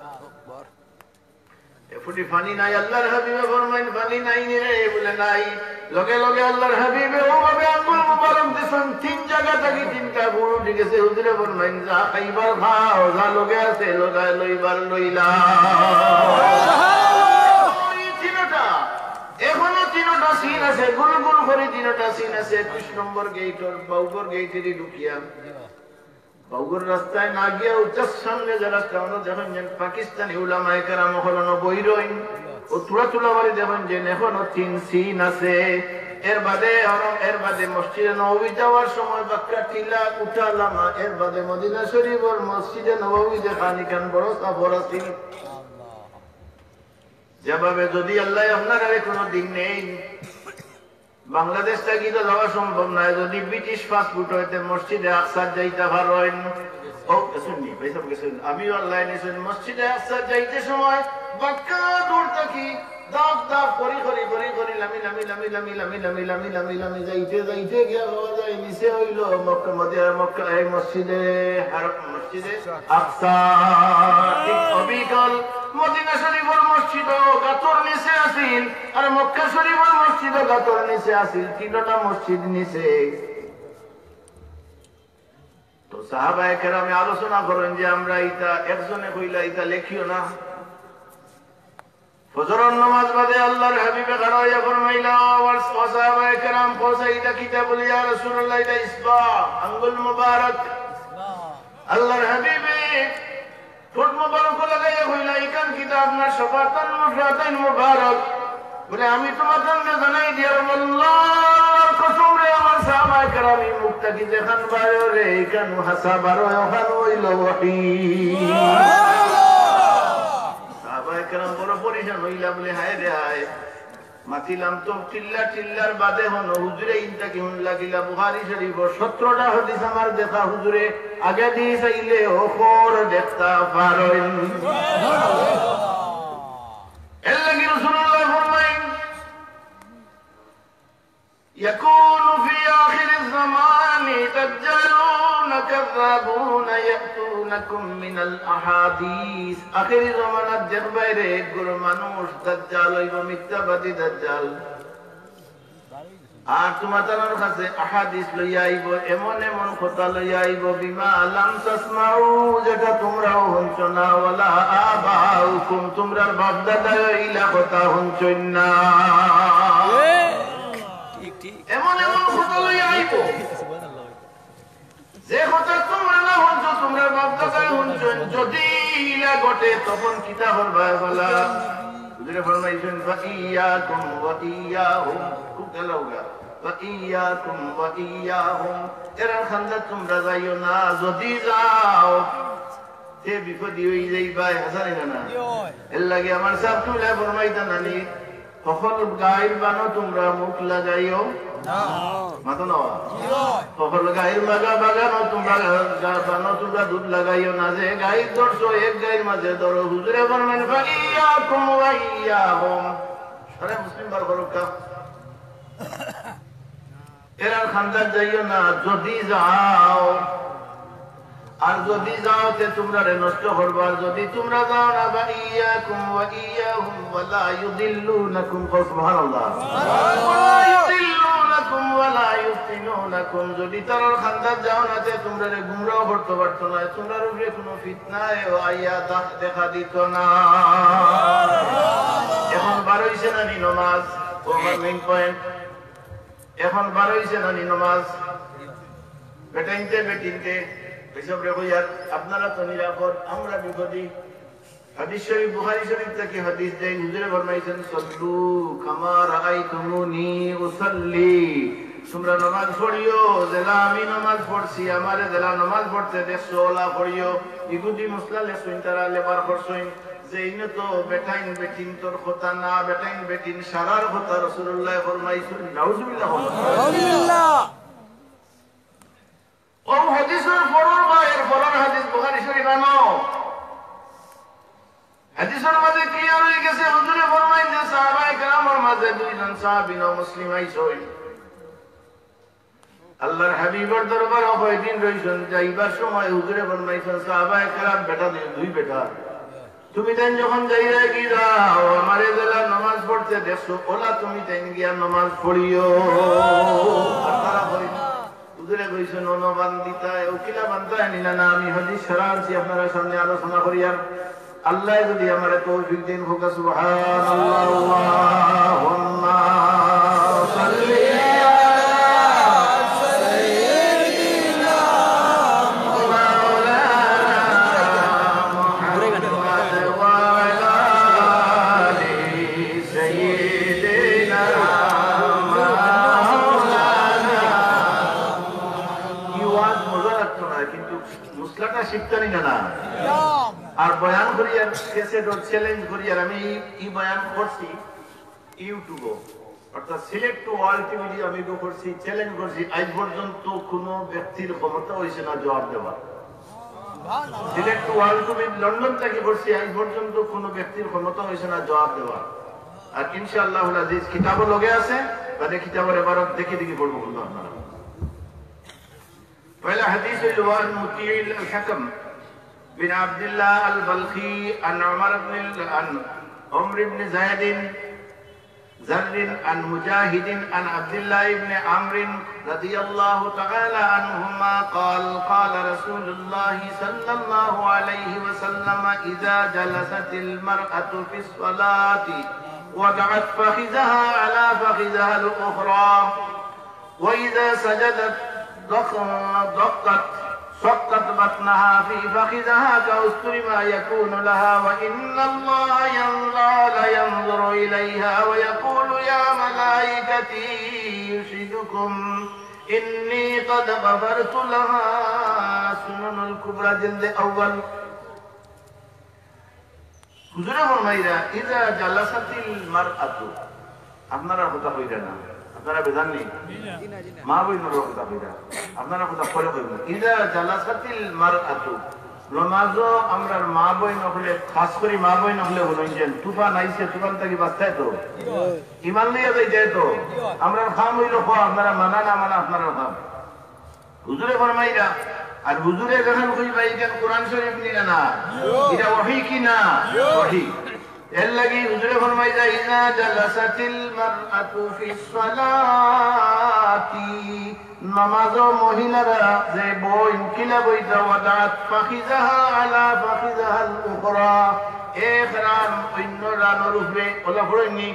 এফুটি পানি নাই আল্লাহর হাবিবে ফরমাইন পানি নাই রে বলে নাই লগে লগে আল্লাহর হাবিবে ওভাবে আঙ্গুল মুবারক দিছেন তিন জায়গা থেকে তিনটা গুরু দিয়েছে হুজুরে ফরমাইন যা খাইবার খাও যা লগে আছে লগায় লইবার লইলা সিন আছে, গোল গোল করে তিনটা সিন আছে। একুশ নম্বর গেটের বাউগর গেটেরই ঢুকিয়া বাউগর রাস্তায় না গিয়া উচ্চার সামনে যে রাস্তা আমরা দেখেন যে পাকিস্তানি উলামায়ে কেরাম হলো বইরইন ও তুলা তুলা বাড়ি দেখেন যে এখনো তিন সিন আছে। এর বাদে এর বাদে মসজিদে নববী যাওয়ার সময় বাক্কা টিলা উঠালামা, এর বাদে মদিনা শরীফের মসজিদে নববী যে খানিকান বড় সাফর আছে। যেভাবে যদি আল্লাহ আপনার আরে কোনো দিন নেই, বাংলাদেশ থেকে তো যাওয়া সম্ভব নয়, যদি ব্রিটিশ পাসপোর্ট হইতে মসজিদে আকসার যাইতে পারেন। ও শুননি ভাই সব কিছু আমিও আল্লাহ নিয়েছেন মসজিদে আকসার যাইতে সময় বাক্কা দূর থাকি দাব দাব করি করি করি করি লামি লামি লামি লামি লামি লামি লামি লামি লামি যাইতে যাইতে গিয়া হওয়া যায় নিচে হইল মক্কা মদিনা মক্কা এই মসজিদে মসজিদে আকসা। ঠিক অবিকল মদিনা শরীফের মসজিদ গাতর নিচে আসিল আর মক্কা শরীফের মসজিদ গাতর নিচে আসিল, তিনটা মসজিদ নিচে। তো সাহাবায়ে কেরামে আলোচনা করেন যে আমরা এটা একজনে কইলা এটা লেখিও না। ফজরের নামাজ বাদে আল্লাহর হাবিবে দাঁড়াইয়া ফরমাইলা ওয়াস সাহাবায়ে কেরাম কোসা এটা কিতাবুল ইয়া রাসূলুল্লাহ এটা ইসবা আঙ্গুল মুবারক। আল্লাহর হাবিবে ঠোঁট মুবারক লাগাইয়া কইলা ইকান কিতাব না শাফাতান মুফরাতান মুবারক। বলে আমি তোমাদের জানাই দিয়া আল্লাহর কসম রে আমার সাহাবায়ে কেরাম মুক্তা কি দেখান বাইরে রে ইকান হাসাবার ওখান হইল ওহী। কেরাম বড় পরিশান হইলা বলে হায় রে হায় মাতিলাম তো টিল্লা টিল্লার বাদে হন হুজুরে ইনটা কি হুন লাগিলা বুখারী শরীফ সতেরোটা হাদিস আমার দেখা হুজুরে আগে দিয়ে চাইলে ওখর দেখতা পারেন। এর লাগি রাসূলুল্লাহ ফরমাইন ইয়াকুনু ফি আখিরিজ জামানি দাজ্জালুন কাযাবুন ইয়াতুনাকুম মিনাল আহাদিস। আখিরি জামানাত দেখবাইরে একগুলো মানুষ দাজ্জাল হইব, মিথ্যাবাদী দাজ্জাল। আর তোমাদের কাছে আহাদিস লইয়া আইব, এমন এমন কথা লইয়া আইব বিমা লাম তাসমাউ যেটা তোমরাও শুনছ না, ওয়ালা আবাউকুম তোমরার বাপ দাদা ইলা কথা শুনছ না। এমন এমন কথা লইয়া আইব যে কথা তোমরা না শুনছ, তোমরা বাপ দাদা শুনছ। যদি ইলা ঘটে তখন কিতা করবা বলা হুজুরে ফরমাইছেন ফাইয়াকুম ওয়া ইয়াহুম। খুব ভালোগা ফাইয়াকুম ওয়া ইয়াহুম, এরা খান্দা তোমরা যাইও না, যদি যাও তে বিপদী হই যাইবা। হাসানি না এর লাগে আমার সাহেব তুলে ফরমাইতা নানি সকল গায়ের বানো তোমরা মুখ লাগাইও না, মাতো না সকল গায়ের মাগা বাগানো তোমরা বানো তোমরা দুধ লাগাইও না। যে গাই ধরছো এক গায়ের মাঝে ধরো। হুজুরে ফরমান ফাইয়াকুম ওয়া ইয়াহুম। আরে মুসলিম বার করুকা এরা খানদার যাইও না, যদি যাও। আর যদি যাও তে তোমরা নষ্ট করবা, আর যদি তোমরা যাও না ফাইয়াকুম ওয়া ইয়াহুম ওয়ালা ইউদিল্লুনাকুম। সুবহানাল্লাহ। ওয়ালা ইউদিল্লুনাকুম ওয়ালা ইফতিনুনাকুম। যদি তার খানদার যাও না তে তোমরা গুমরাহ করতে পারতো না, তোমরা উপরে কোনো ফিতনায় আইয়া দেখা দিত না। এখন বার হইছে না নি নামাজ, ও আমার মেইন পয়েন্ট। এখন বার হইছে না নি নামাজ, বেটাইনতে বেটিনতে এসব রেখো ইয়ার আপনারা তো নিরাপদ, আমরা বিপদী। হাদিস শরীফ বুখারী শরীফ থেকে হাদিস দেই হুজুরে ফরমাইছেন সাল্লু কামা রাআইতুমুনি উসাল্লি। তোমরা নামাজ পড়িও যেলা আমি নামাজ পড়ছি, আমারে যেলা নামাজ পড়তে দেখছো ওলা পড়িও। ইহুদি মুসলিম সুইনতারা লেবার করছইন যে ইনে তো বেটাইন বেটিন তোর কথা না, বেটাইন বেটিন সারার কথা রাসূলুল্লাহ ফরমাইছেন। নাউজুবিল্লাহ নাউজুবিল্লাহ। ও হাদিসের ফরমান বা এর ফরমান হাদিস বুখারী শরীফ আনো। হাদিসের মাঝে ক্লিয়ার হয়ে গেছে হুজুরে ফরমাইন যে সাহাবায়ে কেরামের মাঝে দুইজন সাহাবী না মুসলিম আইছই। আল্লাহর হাবিবের দরবারে কয়দিন রইছেন, যাইবার সময় হুজুরে ফরমাইছেন সাহাবায়ে কেরাম বেটা দুই বেটা, তুমি তাই যখন যাইরা কি যাও আমারে জেলা নামাজ পড়তে দেখছো ওলা তুমি তাই গিয়া নামাজ পড়িও। আর তারা পড়ি হুজুরে কইছেন অনুবান্দিতা উকিলা বান্তা নিলা না। আমি হাদিস সারা আনছি আপনারা সামনে আলোচনা করি। আর আল্লাহ যদি আমারে তৌফিক দেন হোক সুবহানাল্লাহ আল্লাহুম্মা শিখতানি না আর বয়ান করি আর ক্যাসেট ও চ্যালেঞ্জ করি আর আমি এই বয়ান করছি ইউটিউবে অর্থাৎ সিলেক্ট টু ওয়ার্ল্ড টিভি আমি তো করছি চ্যালেঞ্জ করছি আজ পর্যন্ত কোনো ব্যক্তির ক্ষমতা হয়েছে না জবাব দেওয়ার select to world TV London থেকে করছি আজ পর্যন্ত কোনো ব্যক্তির ক্ষমতা হয়েছে না জবাব দেওয়ার আর ইনশাআল্লাহুল আজিজ কিতাবও লগে আছে মানে কিতাবের ইবারত দেখে দেখে পড়বো বলতো আপনারা पहला हदीस الوان مطيع الحكم بن عبد الله البلخي عن عمر بن عن عمرو بن زيد زر عن مجاهد عن عبد الله بن عمرو رضي الله تعالى عنهما قال قال رسول الله صلى الله عليه وسلم إذا جلست المرأة في الصلاة وضعت فخذها على فخذها الأخرى وإذا سجدت ضقت سقط بطنها في فخذها كأستر ما يكون لها وإن الله ينظر ينظر إليها ويقول يا ملائكتي يشهدكم إني قد غفرت لها سنن الكبرى جلد أول হুজুরে ফরমাইরা ইজা জালাসাতিল মারআতু আপনারা কথা কইরা না আপনারা বেজান নেই মা বইনের কথা কইরা আপনারা কথা পরে কইবেন ইজা জালাসাতিল মারআতু নামাজও আমরার মা বইন হলে খাস করে মা বইন হলে বলেন তুফান আইছে তুফান থেকে বাঁচতাই তো ইমান লইয়া যাই যায় তো আমরা খাম হইল খাওয়া আপনারা মানা না মানা আপনারা খাম হুজুরে ফরমাইরা আর হুজুরে যখন কইবা এটা কোরআন শরীফ নিয়ে না এটা ওহী কি না ওহী এর লাগি হুজুরে ফরমাইরা ইজা জালাসাতিল মারআতু ফিস সালাতি নামাজও মহিলারা যে বইন কিলা বইতা ওয়াদাত ফাখিজাহা আলা ফাখিজাহাল উখরা এক রান অন্য রানের উপরে ওলা পড়েনি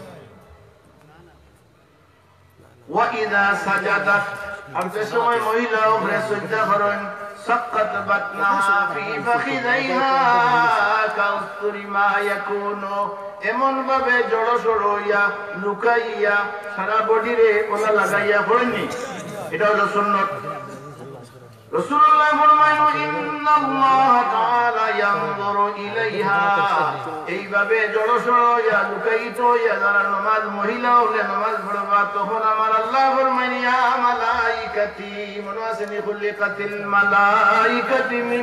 ওয়া ইযা সাজাদাত আর যে সময় মহিলা উপরে সিজদা করেন সাক্কাত বাতনাহা ফি ফাখিযাইহা কাউসরি মা ইয়াকুনু এমন ভাবে জড়ো সড়ো ইয়া লুকাইয়া সারা বডিরে ওলা লাগাইয়া পড়েনি এটা হলো সুন্নাত রাসূলুল্লাহ ফরমায় ইন্নাল্লাহ তাআলা ইয়ানজুরু ইলাইহা এইভাবে জড়সড় ইয়া লুকায়িত ইয়া যারা নামাজ মহিলা হলে নামাজ পড়বা তখন আমার আল্লাহ ফরমায় ইয়া মালাইকাতি মনে আছে নি খুলিকাতিল মালাইকাতি মিন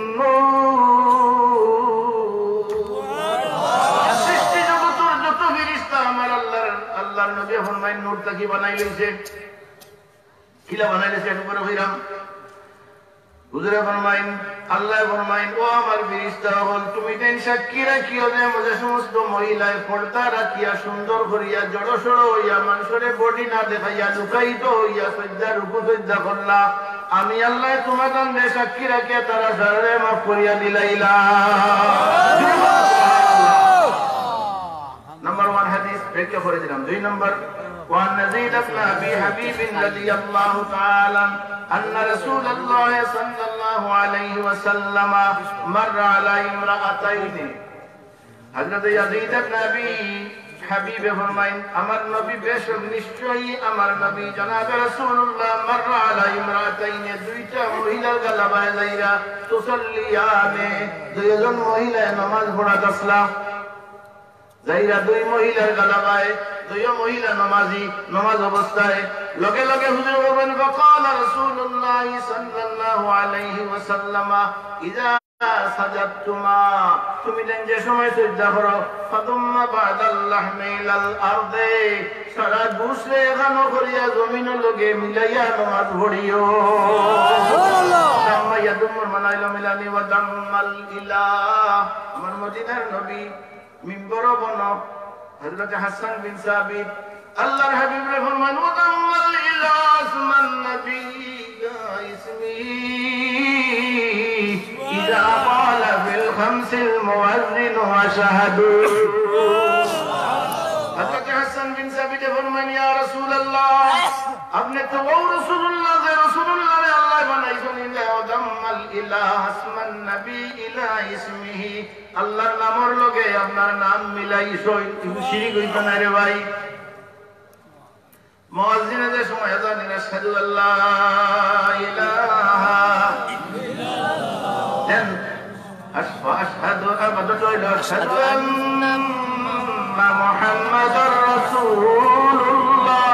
নূর সৃষ্টি জগতের যত ফেরেশতা আমার আল্লাহর আল্লাহর নবী ফরমায় নূর থেকে বানাইলেছে কিলা বানাইলেছে একটু পরে হইরাম হুজুরে ফরমাইন আল্লাহ ফরমাইন ও আমার ফেরেশতা হল তুমি দেন সাক্ষী রাখিও যে মজে সমস্ত মহিলায় পর্দা রাখিয়া সুন্দর করিয়া জড়সড় হইয়া মানুষের বডি না দেখাইয়া লুকায়িত হইয়া সজ্জা রুকু সজ্জা করলা আমি আল্লাহ তোমার কাছে সাক্ষী রাখিয়া তারা সারে মাফ করিয়া দিলাইলা নাম্বার ওয়ান হাদিস ব্যাখ্যা করে দিলাম দুই নম্বর وعن يزيد بن أبي حبيب رضي الله تعالى أن رسول الله صلى الله عليه وسلم مر على امرأتين حضرت يزيد بن أبي حبيب فرمائن أمر نبي بشر نشتري أمر نبي جناب رسول الله مر على امرأتين دويتا مهلا غلبا زيرا تصليان دويزن مهلا نماز پڑھا تسلا যাইরা দুই মহিলার গলাবায় দুই মহিলা নামাজি নামাজ অবস্থায় লগে লগে হুজুর বলেন وقال رسول الله صلى الله عليه وسلم اذا সাজাদতুমা তুমি যে সময় সিজদা করো ফাতুম্মা বাদাল লাহমি লাল আরদে সারা দুসরে গানো করিয়া জমিন লগে মিলাইয়া নামাজ পড়িও সুবহানাল্লাহ দাম্মা ইয়াদুমুর মানাইলা মিলানি ওয়া দাম্মাল ইলাহ আমার মদিনার নবী মিম্বর বন হযরত হাসান বিন সাবিত আল্লাহর হাবিব রে ফরমান ওয়া দাম্মাল ইলাহ সুমান নবী ইসমি ইযা ক্বালা ফিল খামসিল মুয়াজ্জিন ওয়া শাহাদু হযরত হাসান হাসান বিন সাবিতে ফরমান ইয়া রাসূলুল্লাহ আপনি তো ও রাসূলুল্লাহ যে রাসূলুল্লাহরে আল্লাহ বানাইছেন ইলা ওদাম্মাল ইলাহ আসমান নবী ইলা ইসমিহি আল্লাহর নামের লগে আপনার নাম মিলাইছই তুমি শিরিক হইতো না রে ভাই মুয়াজ্জিনের সময় আযান আশহাদু আল্লা ইলাহা ইল্লাল্লাহ আশহাদু আশহাদু আন্না মুহাম্মাদার রাসূলুল্লাহ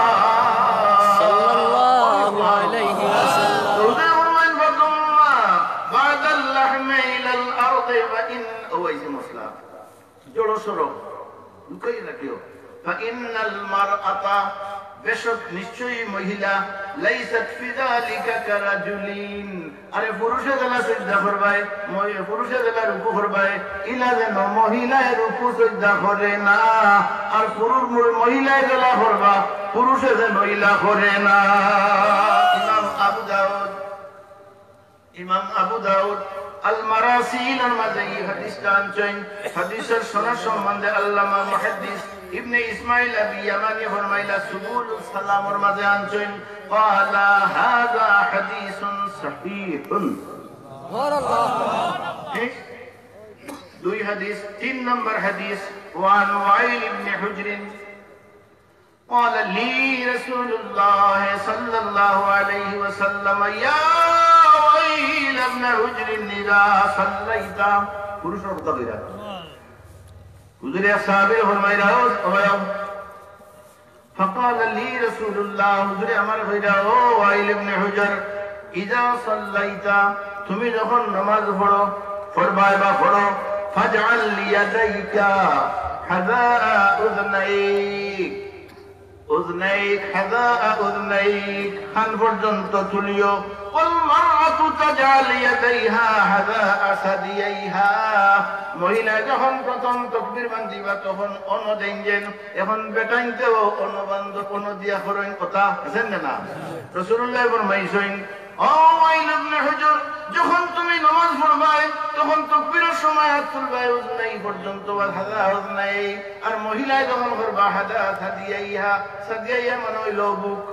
সাল্লাল্লাহু আলাইহি ওয়াসাল্লাম তুদাউমান ফাদুম্মা বাদাল লাহমি ইলাল আরদি ওয়া ইন ওয়াইজ মাসলা জোড়ো সরো লুকাই রাখিও ফাইন্নাল মারআতা বেশক নিশ্চয়ই মহিলা লাইসাত ফি যালিকা কারাজুলিন আরে পুরুষে যারা সিজদা করবে মহিলা পুরুষে যারা রুকু করবে ইলা যেন মহিলায় রুকু সিজদা করে না আর পুরুষ মহিলায় যারা করবা পুরুষে যেন ইলা করে না ইমাম আবু দাউদ ইমাম আবু দাউদ আল মারাসিল এর মাঝে এই হাদিসটা আনছেন হাদিসের সনদ সম্বন্ধে আল্লামা মুহাদ্দিস ইবনে ইসমাইল আবি ইয়ামানি ফরমাইলা সুবুলুস সালামের মাঝে আনছেন ক্বালা হাযা হাদিসুন সহিহুন সুবহানাল্লাহ দুই হাদিস তিন নম্বর হাদিস ওয়ান ওয়াইল ইবনে হুজরিন قال لي رسول الله صلى الله عليه وسلم يا ويل ابن حجر إذا صليت পুরুষ কথা কইরা হুজুর সাহাবে ফরমাইরা ও فقال لي رسول الله হুজুর আমার কইরা ও ওয়াইল ইবনে হুজর إذا صليت তুমি যখন নামাজ পড়ো ফরমায় বা পড়ো فاجعل يديك حذاء اذنيك উযনাইক হাযা উযনাইক খান পর্যন্ত তুলিও ওয়াল মারআতু তাজআল ইয়াদাইহা হাযা আসাদিয়াইহা মহিলা যখন প্রথম তাকবীর বান্দিবা তখন অন দেনজেন এখন বেটাইতেও অন বান্দ কোন দিয়া করেন কথা আছেন না রাসূলুল্লাহ ফরমাইছেন ও ওয়াইল ইবনে হুজর যখন তুমি নামাজ পড়বাই তখন তাকবীরের সময় হাত তুলবাই উযনাই পর্যন্ত ওয়াল হাযা উযনাই আর মহিলা যখন করবা হাযা সাদিয়াইহা সাদিয়াইহা মানে ওই বুক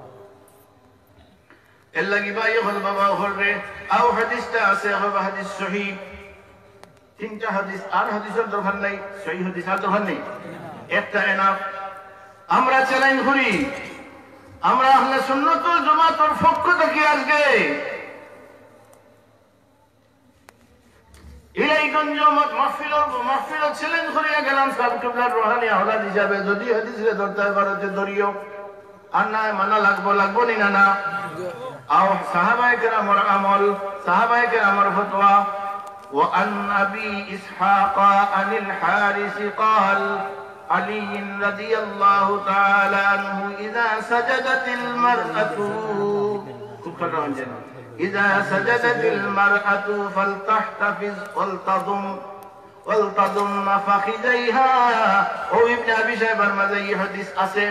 এর লাগি ভাই হল বাবা হলরে আও হাদিসটা আছে হবে হাদিস সহিহ তিনটা হাদিস আর হাদিসের দরকার নাই সহিহ হাদিস আর দরকার নেই একটা এনাফ আমরা চ্যালেঞ্জ করি আমরা আহলে সুন্নাত ওয়াল জামাতের পক্ষ থেকে আজকে ইলাইগঞ্জ মাহফিল মাহফিল চ্যালেঞ্জ করিয়া গেলাম সাহেব কিবলার রুহানি আওলাদ হিসাবে যদি হাদিসে ধরতে পারতে ধরিও আর না মানা লাগবো লাগবো নি না না আও সাহাবায়ে কেরামের আমল সাহাবায়ে কেরামের ফতোয়া وعن أبي إسحاق عن الحارث قال علي رضي الله تعالى عنه إذا سجدت المرأة إذا سجدت المرأة فلتحتفظ ولتضم ولتضم فخذيها أو ابن أبي شيبة المزي حديث أسف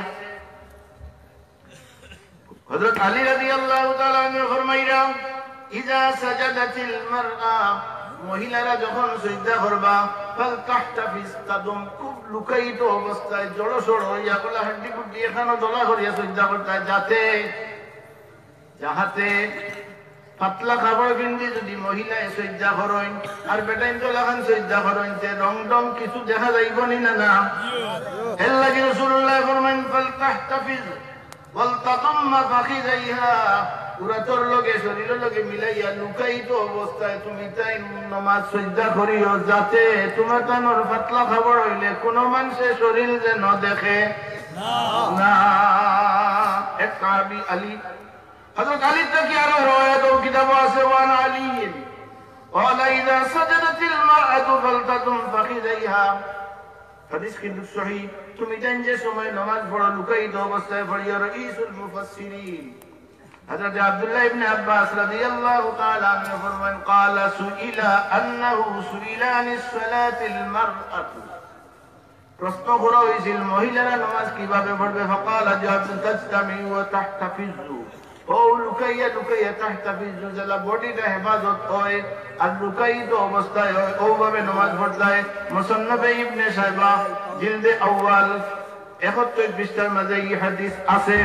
حضرت علي رضي الله تعالى عنه فرمائرا إذا سجدت المرأة মহিলারা যখন সিজদা করবা ফালতাহতাফিজ তাদম খুব লুকায়িত অবস্থায় জড়ো সড়ো ইয়া গলা হাড্ডি গুড্ডি এখানে দলা করিয়া সিজদা করতে যাতে যাহাতে পাতলা খাবার গিন্দি যদি মহিলায় সিজদা করেন আর বেটাইন তো লাগান সিজদা করেন তে রং রং কিছু দেখা যাইব নি না না এর লাগি রাসূলুল্লাহ ফরমান ফালতাহতাফিজ ওয়ালতাদাম্মা ফাখিযাইহা পুরাতর লগে শরীরের লগে মিলাইয়া লুকায়িত অবস্থায় তুমি তাই নামাজ সিজদা করিও যাতে তোমার তানোর পাতলা খাবার হইলে কোন মানুষের শরীর যেন দেখে না এক সাহাবী আলী হযরত আলী থেকে আরো রওয়ায়াত ও কিতাব আছে ওয়ান আলী قال اذا سجدت المرأة فلتضم فخذيها হাদিস কিন্তু সহিহ তুমি জান যে সময় নামাজ পড়া লুকায়িত অবস্থায় পড়িয়া রাইসুল মুফাসসিরিন حضرت عبد الله بن عباس رضي الله تعالى عنه فرمان قال سئل انه سئل عن الصلاه المراه প্রশ্ন করা হয়েছিল মহিলারা নামাজ কিভাবে পড়বে فقال جاءت تجتمع وتحتفظ ও লুকাইয়া লুকাইয়া তাহতাফিজ জালা বডিটা হেফাজত হয় আর লুকায়িত অবস্থায় হয় ওভাবে নামাজ পড়তে হয় মুসান্নাফে ইবনে শাইবা জিলদে আউয়াল একত্রিশ পৃষ্ঠার মাঝে এই হাদিস আছে।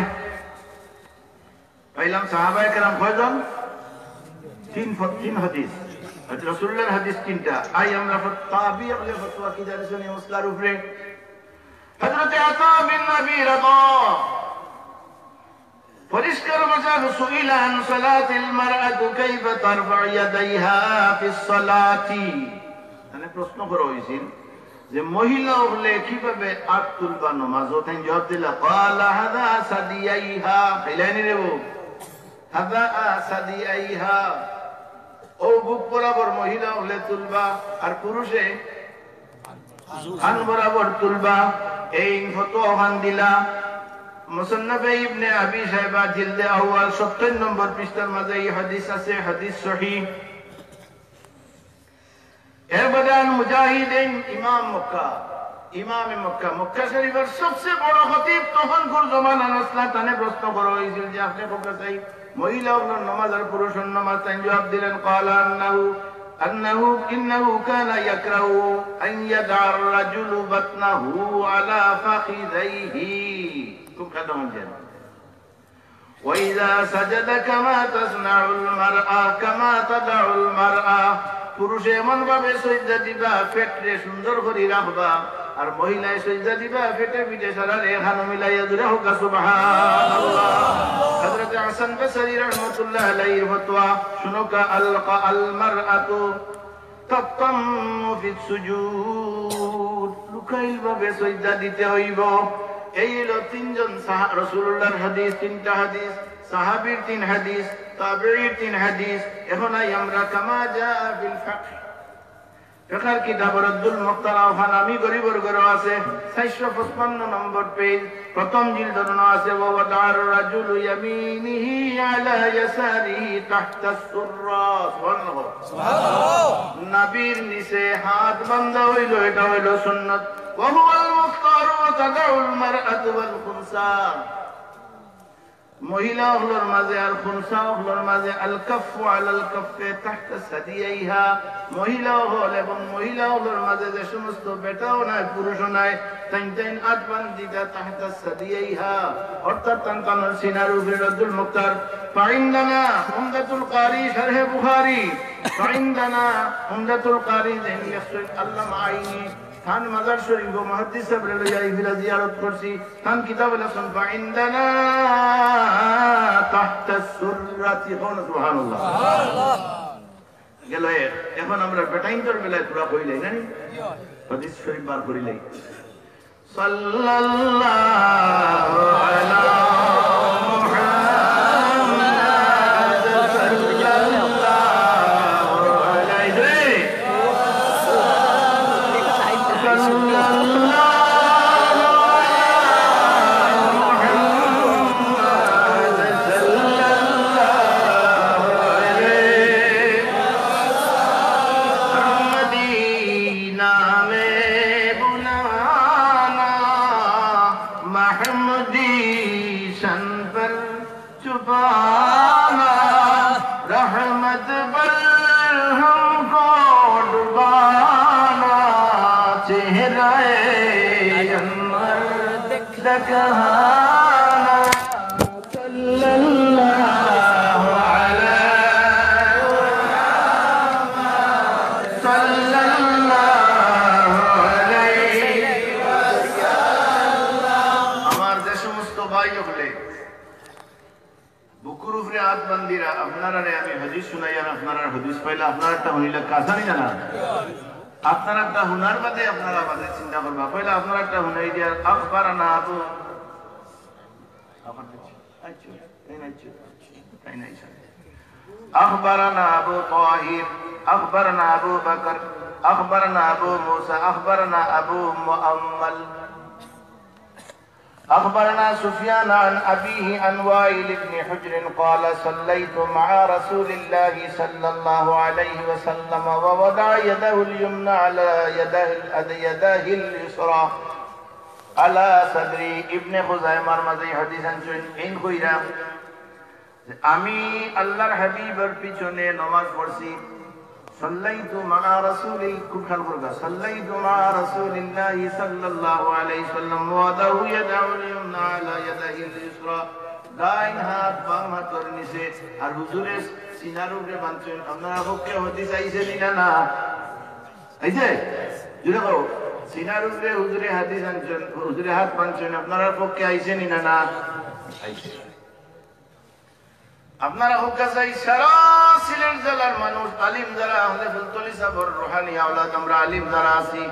পাইলাম সাহাবায়ে কেরাম কয়জন? তিন তিন হাদিস। রাসূলুল্লাহর হাদিস তিনটা। আই আমরা তাবিঈদের ফতোয়া কি জানেন এই মসলার উপরে? হযরত আতা বিন নবী রাদা পরিষ্কার ভাষা সুইলা আন সালাতিল মারআতু কাইফা তারফা ইয়াদাইহা ফিস সালাতি, মানে প্রশ্ন করা হয়েছিল যে মহিলা হলে কিভাবে হাত তুলবা নামাজে। তাই জবাব দিল ক্বালা হাদা সাদিয়াইহা, খাইলানি রে বউ, হাদা সাদিয়াইহা, ও বুক বরাবর মহিলা হলে তুলবা, আর পুরুষে কান বরাবর তুলবা। এই ফতোয়া হান দিলা মুসান্নাফ ইবনে আবি শাইবা জিলদে আউয়াল সত্তর নম্বর পৃষ্ঠার মাঝে এই হাদিস আছে, হাদিস সহিহ। এরপরে মুজাহিদিন ইমাম মক্কা, ইমামে মক্কা, মক্কা শরীফের সবচেয়ে বড় খতিব তখন কোন জমানা নসলা তানে প্রশ্ন করা হয়েছিল যে আপনি কোথা চাই মহিলা হলেন নামাজ আর পুরুষের নামাজ? তাই জবাব দিলেন ক্বালা আন্নাহু আন্নাহু ইন্নাহু কানা ইয়াকরাহু আন ইয়াদা আর-রাজুলু বাতনাহু আলা ফাখিযাইহি, খুব কথা বলছেন। ওয়াইযা সাজাদা কামা তাসনাউল মারআ কামা তাদাউল মারআ, পুরুষে এমন ভাবে সজদা দিবা পেটে সুন্দর করে রাখবা, আর মহিলায় সজদা দিবা পেটে পিঠে সারা রেখানো মিলাইয়া জুড়ে হোক সুবহানাল্লাহ। হযরত হাসান বসরি রাহমাতুল্লাহ আলাইহির ফতোয়া শুনো কা আলকা আল মারআতু তাতাম্মু ফিস সুজুদ, লুকাইল ভাবে সজদা দিতে হইব। এই হলো তিনজন রাসূলুল্লাহর হাদিস, তিনটা হাদিস, সাহাবীর তিন হাদিস, তাবেঈর তিন হাদিস। এখন আই আমরা কামা জা বিল ফাকহ, ফিকহের কিতাব রাদ্দুল মুক্তারাফ নামি গরিবর গরো আছে চারশো পঁচপান্ন নম্বর পেজ, প্রথম জিলদ আছে ওয়া ওয়াদার রাজুলু ইয়ামিনিহি আলা ইয়াসারিহি তাহতা সুররা, সুবহানাল্লাহ সুবহানাল্লাহ। নবীর নিচে হাত বাঁধা হইল, এটা হইল সুন্নাত। ওয়া হুয়াল মুখতার ওয়া তাদাউল মারআতু ওয়াল খুনসা, মহিলা হলোর মাঝে আর খুনসা হলোর মাঝে আল কাফু আলাল কাফে তাহতা সাদিয়াইহা, মহিলা হল এবং মহিলা হলোর মাঝে যে সমস্ত বেটাও নাই পুরুষও নাই তাই তাই আট বান্দিটা তাহতা সাদিয়াইহা, অর্থাৎ তানতানোর সিনার উপরে। রাদ্দুল মুক্তার ফাইন্দানা উমদাতুল কারি শারহে বুখারী, ফাইন্দানা উমদাতুল কারি যিনি ইয়াসর আল্লামা আইনি খান মাজার শরীফ ও মুহাদ্দিস সাহেব লইয়া ইফিলা জিয়ারত করছি, খান কিতাব লাসন ফাইন্দানা তাহতা সুররাতি, সুবহানাল্লাহ সুবহানাল্লাহ। গেল এখন আমরা বেটাইন্তর বেলায় পুরা কইলাই না হাদিস শরীফ বার করিলাই সাল্লাল্লাহু আলা আপনারা একটা হুনার বাদে আপনারা বাদে চিন্তা করবা। পয়লা আপনারা একটা হুনাই দিয়া আখবারানা আবু আখবারানা আবু তাহির আখবারানা আবু বকর আখবারানা আবু মুসা আখবারানা আবু মুআম্মাল أخبرنا سفيان عن أبيه عن وائل بن حجر قال صليت مع رسول الله صلى الله عليه وسلم ووضع يده اليمنى على يده يده اليسرى على صدري ابن خزيمة মাঝে হাদিস আনছেন ইন কইরা আমি আল্লাহর হাবিবের পিছনে নামাজ পড়ছি সাল্লাইতু মা রাসূলিল খুব খেয়াল করবা সাল্লাইতু মা রাসূলিল্লাহি সাল্লাল্লাহু আলাইহি সাল্লাম ওয়া দাউ ইয়াদাউল ইয়মনা আলা ইয়াদাইল ইসরা ডাইন হাত বাম হাতের নিচে আর হুজুরের সিনার উপরে বাঁধছেন আপনারা পক্ষে হাদিস আইছে না না আইছে জুড়ে কও সিনার উপরে হুজুরে হাদিস আনছেন হুজুরে হাত বাঁধছেন আপনারা পক্ষে আইছে না না আইছে আপনারা হুক্কা চাই সারা সিলেট জেলার মানুষ আলিম যারা হলে ফুলতলি সাবর রুহানি আওলাদ আমরা আলিম যারা আছি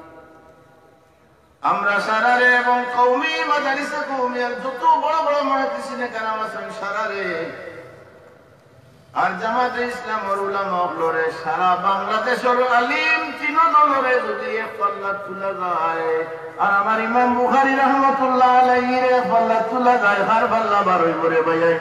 আমরা সারারে এবং কওমি মাদারিসে কওমিয়ার যত বড় বড় মুহাদ্দিসিনে কারাম আছেন সারারে আর জামাতে ইসলাম ওর উলামা হলরে সারা বাংলাদেশের আলিম তিন দলরে যদি এক পাল্লা তুলা যায় আর আমার ইমাম বুখারী রাহমাতুল্লাহ আলাইহি রে পাল্লা তুলা যায় হার পাল্লা বারোই করে ভাইয়া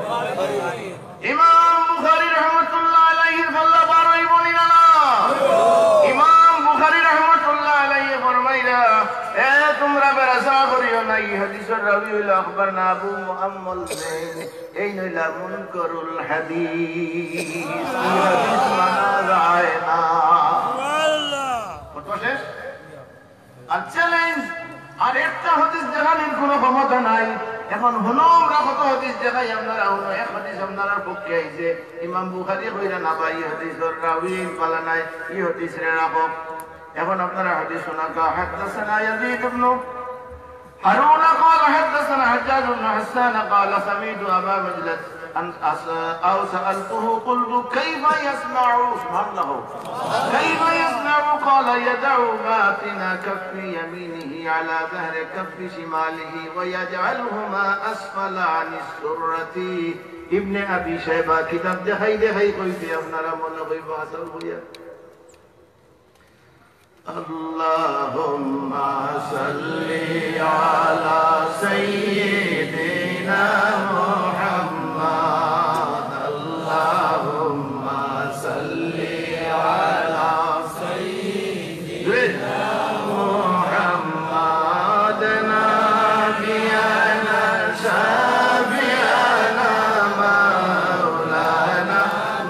ইমাম বুখারী রাহমাতুল্লাহ আলাইহির পাল্লা বারোই বনি না ইমাম বুখারী রাহমাতুল্লাহ আলাইহি ফরমাইলা এ তোমরা বেরাসা করিও না এই হাদিসের রাবি হইল আখবরনা আবু মুআম্মাল যাইন এই নইলা মুনকারুল হাদিস এই হাদিস মানা যায় না সুবহানাল্লাহ কত শেষ আর চ্যালেঞ্জ আর একটা হাদিস দেখানোর কোনো ক্ষমতা নাই এখন হলো আমরা কত হাদিস দেখাই আপনারা হলো এক হাদিস আপনারা পক্ষে আইছে ইমাম বুখারী কইরা না ভাই হাদিসের রাবি পালা নাই এই হাদিস রে রাখো এখন আপনারা হাদিস শোনা কা হাদাসানা ইয়াজিদ ইবনে হারুন قال حدثنا حجاج بن حسان قال سمعت ابا مجلس ان او سالته قلت كيف يسمع سبحان الله كيف يسمع قال يدع باطن كف يمينه على ظهر كف شماله ويجعلهما اسفل عن السره ابن ابي شيبه كتاب দেখাই দেখাই কইতে আপনারা মনে কইব হাসান হইয়া اللهم صل على سيدنا محمد اللهم صل على سيدنا محمد نبينا شفيعنا مولانا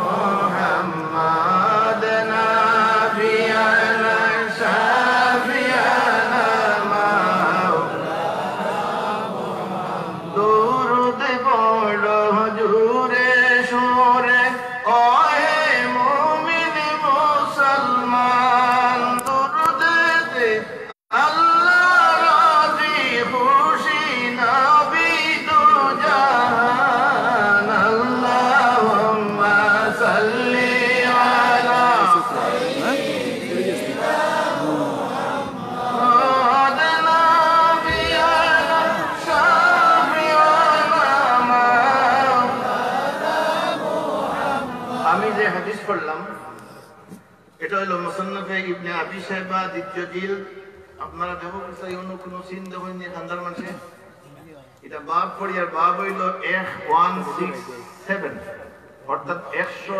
محمد نبينا ইবনে আবি শাইবা দ্বিতীয় জিল আপনারা দেখো চাই অন্য কোন সিন দেখেন নি খানদার মানুষে এটা বাব পড়ি আর বাব হইল একশো সড়সঠ অর্থাৎ একশো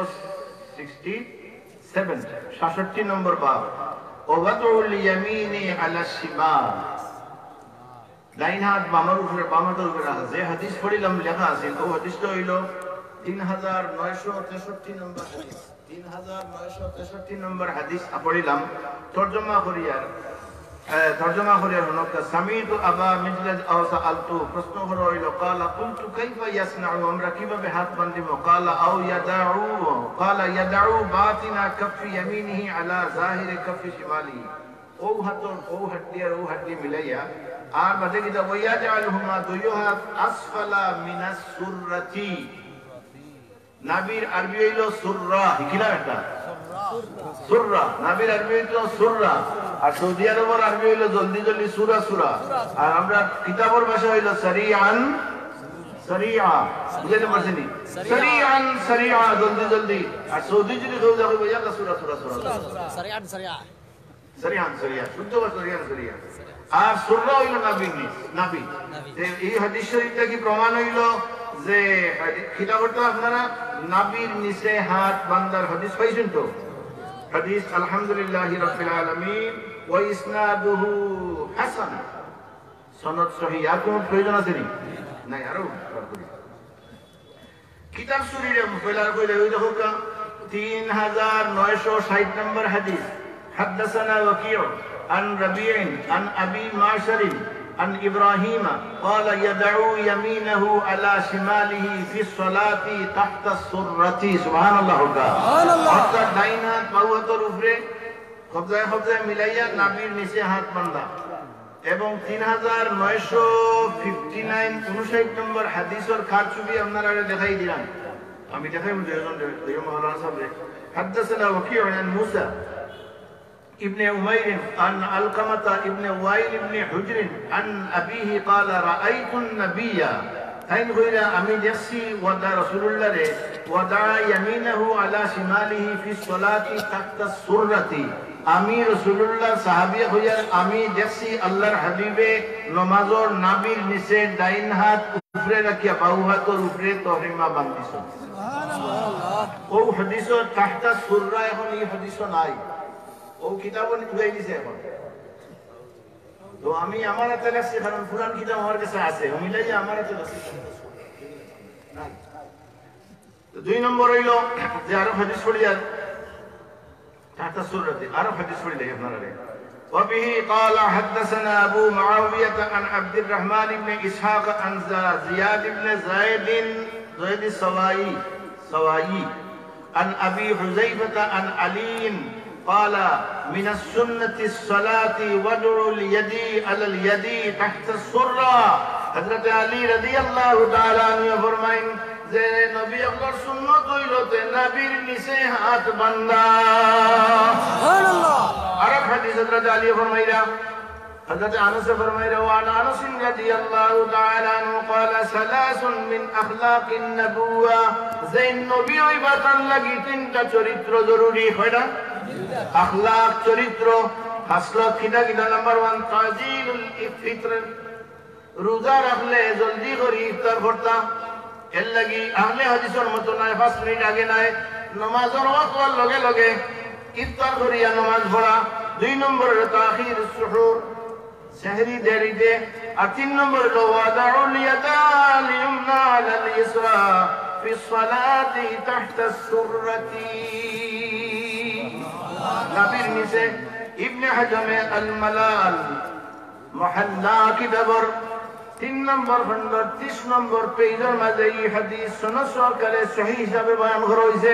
সাতষট্টি নম্বর বাব ওয়াদউল ইয়ামিনি আলা শিমাল ডাইন হাত বামের উপরে বামের উপরে রাখা যে হাদিস পড়িলাম লেখা আছে ও হাদিসটা হইল তিন হাজার নয়শো তেষট্টি নম্বর হাদিস তিন হাজার নয়শো তেষট্টি নম্বর হাদিস পড়িলাম তরজমা করিয়ার তরজমা করিয়ার হনকা সামিতু আবা মিজলাজ আও সাআলতু প্রশ্ন করা হইল قال قلت كيف يصنع আমরা কিভাবে হাত বাঁধিব قال او يدعو قال يدعو باطن كف يمينه على ظاهر كف شماله ও হাত ও হাড্ডি আর ও হাড্ডি মিলাইয়া আর বাদে কিটা ওয়ায়াজআলহুমা দুয়ুহা আসফালা মিনাস সুররাতি নাবির আরবি হইল সুররা হিকিলা এটা সুররা নাবির আরবি হইল সুররা আর সৌদি আরবের আরবি হইল জলদি জলদি সুরা সুরা আর আমরা কিতাবের ভাষা হইল সারিআন সারিআ বুঝতে পারছেন সারিআন সারিআ জলদি জলদি আর সৌদি যদি কেউ যাবে ভাইয়া সুরা সুরা সুরা সারিআন সারিআ সারিআন সারিআ শুদ্ধ ভাষা সারিআন সারিআ আর সুররা হইল নাবির নাবি এই হাদিস শরীফটা কি প্রমাণ হইল যে খিতা করতে আপনারা নাবির নিচে হাত বান্দার হাদিস পাইছেন তো হাদিস আলহামদুলিল্লাহি রাব্বিল আলামিন ওয়া ইসনাদুহু হাসান সনদ সহিহ আর কোন প্রয়োজন আছে নি নাই আরো কিতাব শরীরে ফেলার কইলে ওই দেখো কা তিন হাজার নয়শো ষাট নম্বর হাদিস। حدثنا وكيع عن ربيع عن أبي معشر عن إبراهيم قال يدعو يمينه على شماله في الصلاة تحت السرة سبحان الله سبحان الله অর্থাৎ ডাইন হাত বাম হাতের উপরে কবজায় কবজায় মিলাইয়া নাভির নিচে হাত বাঁধা। এবং তিন হাজার নয়শো ফিফটি নাইন উনষাট নম্বর হাদিসের খার ছবি আপনারা দেখাই দিলাম। আমি দেখাই حدثنا وكيع عن موسى ابن أمير عن علقمة ابن وائل ابن حجر عن أبيه قال رأيت النبي أين غير أمين يخشي ودع رسول الله ودع يمينه على شماله في الصلاة تحت السرة আমি রাসূলুল্লাহ সাহাবী হইয়া আমি দেখছি আল্লাহর হাবিবে নামাজের নাভির নিচে ডাইন হাত উপরে রাখিয়া বাম হাতের উপরে তহরিমা বাঁধিছে সুবহানাল্লাহ। ও হাদিসের তাহতা সুররা এখন এই হাদিস নাই, ও কিতাবও উড়াই দিছে এখন। তো আমি আমার হাতে রাখছি কারণ পুরান কিতাব আমার কাছে আছে, মিলাই আমার হাতে রাখছি। তো দুই নম্বর হইল যে আরো হাদিস পড়িয়া تحت السرة عرف حديث فريدة ابن ربيع. وبه قال حدثنا أبو معاوية عن عبد الرحمن بن إسحاق عن زياد بن زيد زيد السوائي سوائي عن أبي حذيفة عن علي قال من السنة الصلاة وضع اليد على اليد تحت السرة. حضرت علي رضي الله تعالى عنه فرمائن যে নবী আকবর সুন্নত হইল তে নবীর নিচে হাত বাঁধা। সুবহানাল্লাহ। আর এক হাদিস হযরত আলী ফরমাইরা হযরত আনাস ফরমাইরা ওয়ান আনাস রাদিয়াল্লাহু তাআলা আনহু قال ثلاث من اخلاق النبوة যে নবী হইবার লাগি তিনটা চরিত্র জরুরি হয় না? اخلاق চরিত্র হাসলত কিনা কিনা নাম্বার ওয়ান তাজিলুল ইফতির, রোজা রাখলে জলদি করে ইফতার করতা। এর লাগি আহলে হাদিসের মতো নাই পাঁচ মিনিট আগে নাই নামাজের ওয়াক্ত লগে লগে ইফতার করিয়া নামাজ পড়া। দুই নম্বর হলো তাখির সুহুর, সেহরি দেরিতে। আর তিন নম্বর হলো ওয়াদাউল ইয়াদাল ইয়ুমনা আলাল ইসরা ফি সালাতি তাহতা সুররাতি, নবীর নিচে। ইবনে হাজমে আল মালাল মুহাল্লা কিতাবর তিন নম্বর খন্ড ত্রিশ নম্বর পেজের মাঝে এই হাদিস সনদ সহকারে সহিহ হিসাবে বয়ান করা হয়েছে।